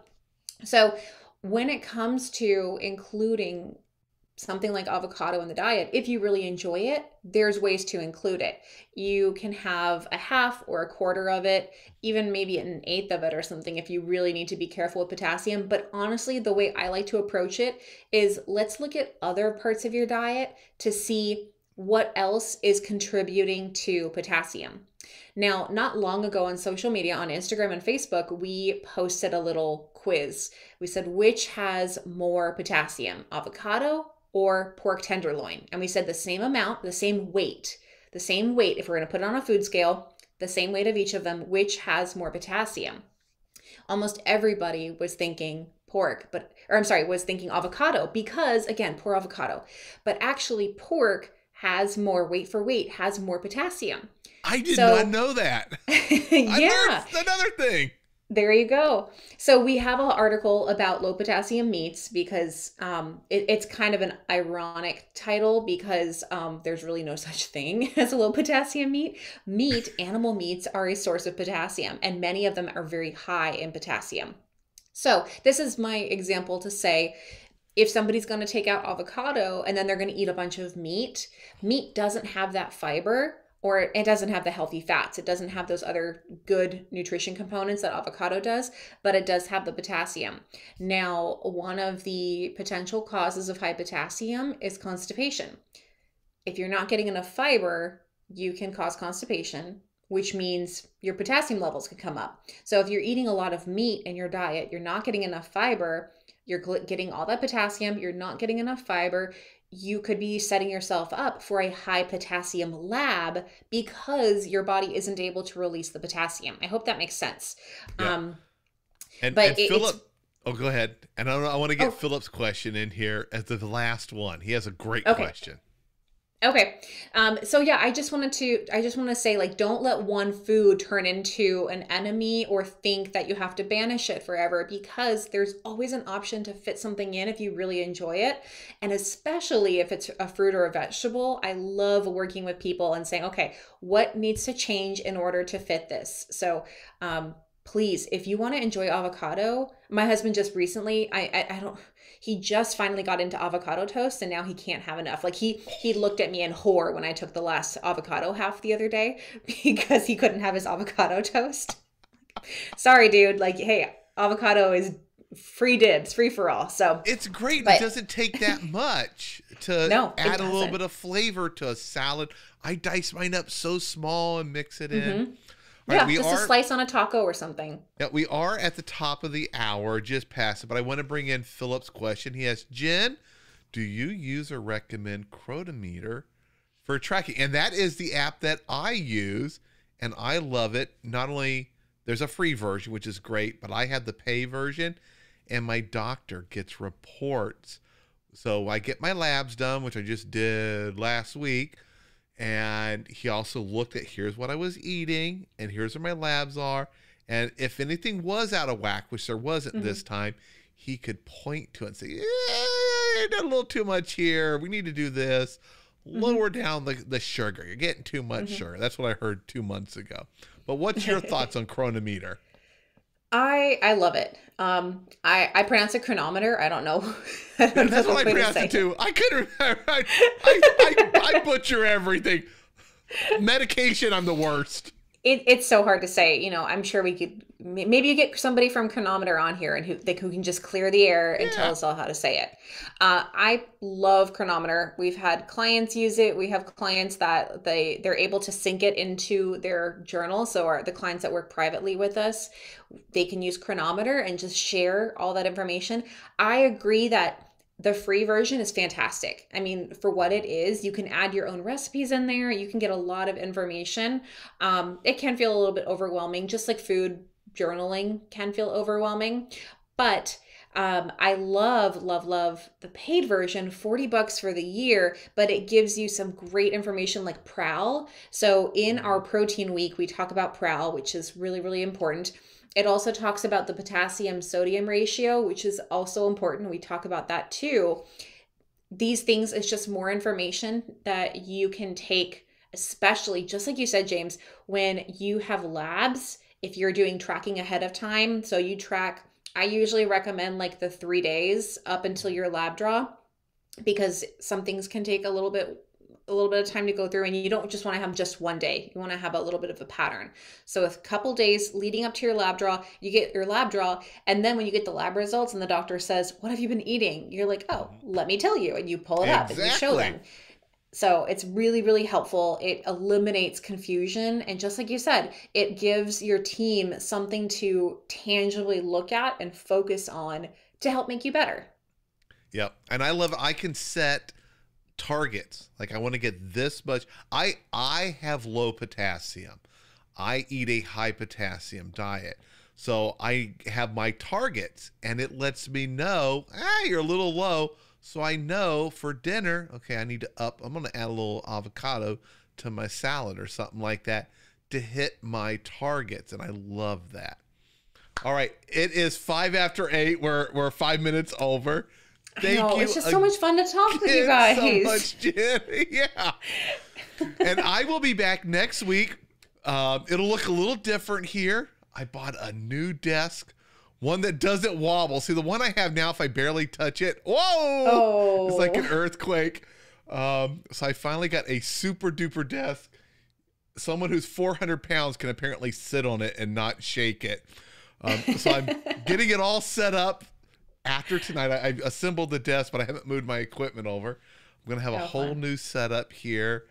So when it comes to including something like avocado in the diet, if you really enjoy it, there's ways to include it. You can have a half or a quarter of it, even maybe an eighth of it or something if you really need to be careful with potassium. But honestly, the way I like to approach it is let's look at other parts of your diet to see what else is contributing to potassium. Now, not long ago on social media, on Instagram and Facebook, we posted a little quiz. We said, which has more potassium, avocado or pork tenderloin? And we said the same amount, the same weight, the same weight. If we're going to put it on a food scale, the same weight of each of them, which has more potassium? Almost everybody was thinking pork, but, or I'm sorry, was thinking avocado because, again, poor avocado. But actually pork has more weight for weight, has more potassium. I did so, not know that. yeah. I learned another thing. There you go. So we have an article about low potassium meats because um, it, it's kind of an ironic title because um, there's really no such thing as a low potassium meat. Meat, animal meats are a source of potassium, and many of them are very high in potassium. So this is my example to say, if somebody's going to take out avocado and then they're going to eat a bunch of meat, meat doesn't have that fiber, or it doesn't have the healthy fats. It doesn't have those other good nutrition components that avocado does, but it does have the potassium. Now, one of the potential causes of high potassium is constipation. If you're not getting enough fiber, you can cause constipation, which means your potassium levels could come up. So if you're eating a lot of meat in your diet, you're not getting enough fiber, you're getting all that potassium, you're not getting enough fiber, you could be setting yourself up for a high potassium lab because your body isn't able to release the potassium. I hope that makes sense. Yeah. Um, and but and it, Philip, oh, go ahead. And I, I want to get oh. Philip's question in here as the last one. He has a great okay. question. Okay. Um, so yeah, I just wanted to, I just want to say, like, don't let one food turn into an enemy or think that you have to banish it forever, because there's always an option to fit something in if you really enjoy it. And especially if it's a fruit or a vegetable, I love working with people and saying, okay, what needs to change in order to fit this? So, um, please, if you want to enjoy avocado, my husband just recently, I, I, I don't, he just finally got into avocado toast and now he can't have enough. Like he, he looked at me in horror when I took the last avocado half the other day because he couldn't have his avocado toast. Sorry, dude. Like, hey, avocado is free dibs, free for all. So it's great. But, it doesn't take that much to no, add a little bit of flavor to a salad. I dice mine up so small and mix it in. Mm-hmm. Right, yeah, we just are, a slice on a taco or something. Yeah, we are at the top of the hour, just past it, but I want to bring in Philip's question. He asks, Jen, do you use or recommend Cronometer for tracking? And that is the app that I use, and I love it. Not only there's a free version, which is great, but I have the pay version, and my doctor gets reports. So I get my labs done, which I just did last week. And he also looked at, here's what I was eating, and here's where my labs are. And if anything was out of whack, which there wasn't mm-hmm. this time, he could point to it and say, yeah, you did a little too much here. We need to do this. lower mm-hmm. down the, the sugar. You're getting too much mm-hmm. sugar. That's what I heard two months ago. But what's your thoughts on Chronometer? I I love it. Um, I I pronounce it chronometer. I don't know. I don't That's know what I pronounce it too. I couldn't remember. I, I, I, I butcher everything. Medication, I'm the worst. It, it's so hard to say. You know, I'm sure we could, maybe you get somebody from Chronometer on here and who, they, who can just clear the air and yeah. tell us all how to say it. Uh, I love Chronometer. We've had clients use it. We have clients that they, they're able to sync it into their journal. So our, the clients that work privately with us, they can use Chronometer and just share all that information. I agree that the free version is fantastic. I mean, for what it is, you can add your own recipes in there. You can get a lot of information. Um, it can feel a little bit overwhelming, just like food journaling can feel overwhelming. But um, I love, love, love the paid version, forty bucks for the year, but it gives you some great information like Prowl. So in our protein week, we talk about Prowl, which is really, really important. It also talks about the potassium sodium ratio, which is also important. We talk about that too. These things is just more information that you can take, especially just like you said, James, when you have labs, if you're doing tracking ahead of time. So you track, I usually recommend like the three days up until your lab draw, because some things can take a little bit a little bit of time to go through, and you don't just want to have just one day. You want to have a little bit of a pattern. So a couple days leading up to your lab draw, you get your lab draw, and then when you get the lab results and the doctor says, what have you been eating? You're like, oh, let me tell you. And you pull it up exactly. and you show them. So it's really, really helpful. It eliminates confusion. And just like you said, it gives your team something to tangibly look at and focus on to help make you better. Yep. And I love, I can set targets. Like I want to get this much. I I have low potassium. I eat a high potassium diet. So I have my targets and it lets me know, ah, you're a little low. So I know for dinner, okay, I need to up, I'm going to add a little avocado to my salad or something like that to hit my targets. And I love that. All right. It is five after eight. We're, we're five minutes over. Thank I know, you. It's just so much fun to talk with you guys. So much, Jenny. Yeah. And I will be back next week. Um, it'll look a little different here. I bought a new desk, one that doesn't wobble. See, the one I have now, if I barely touch it, whoa, oh. It's like an earthquake. Um, so I finally got a super duper desk. Someone who's four hundred pounds can apparently sit on it and not shake it. Um, so I'm getting it all set up. After tonight, I, I assembled the desk, but I haven't moved my equipment over. I'm going to have a oh, whole fun. new setup here.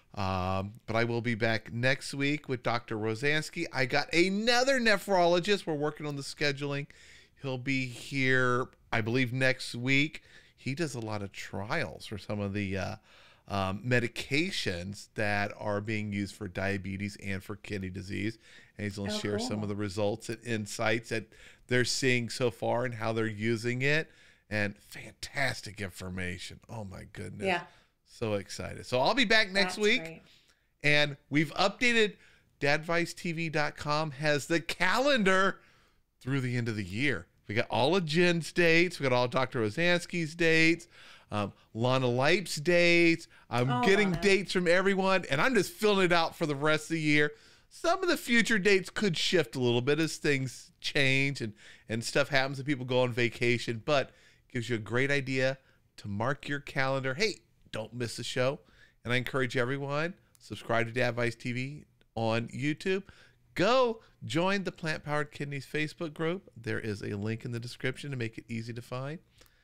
Um, but I will be back next week with Doctor Rosansky. I got another nephrologist. We're working on the scheduling. He'll be here, I believe, next week. He does a lot of trials for some of the uh, um, medications that are being used for diabetes and for kidney disease. And he's going to oh, share cool. some of the results and insights that they're seeing so far and how they're using it. And fantastic information. Oh, my goodness. Yeah. So excited. So I'll be back next That's week. Great. And we've updated dadvice T V dot com has the calendar through the end of the year. We got all of Jen's dates. We got all Doctor Rosansky's dates. Um, Lana Leip's dates. I'm oh, getting Lana. dates from everyone. And I'm just filling it out for the rest of the year. Some of the future dates could shift a little bit as things change and, and stuff happens and people go on vacation, but it gives you a great idea to mark your calendar. Hey, don't miss the show. And I encourage everyone, subscribe to Dadvice T V on YouTube. Go join the Plant Powered Kidneys Facebook group. There is a link in the description to make it easy to find.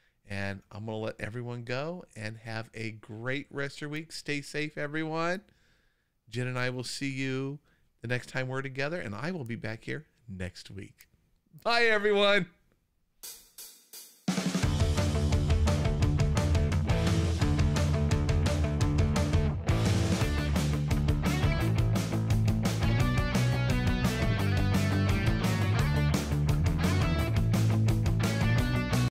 And I'm going to let everyone go and have a great rest of your week. Stay safe, everyone. Jen and I will see you the next time we're together, and I will be back here next week. Bye, everyone.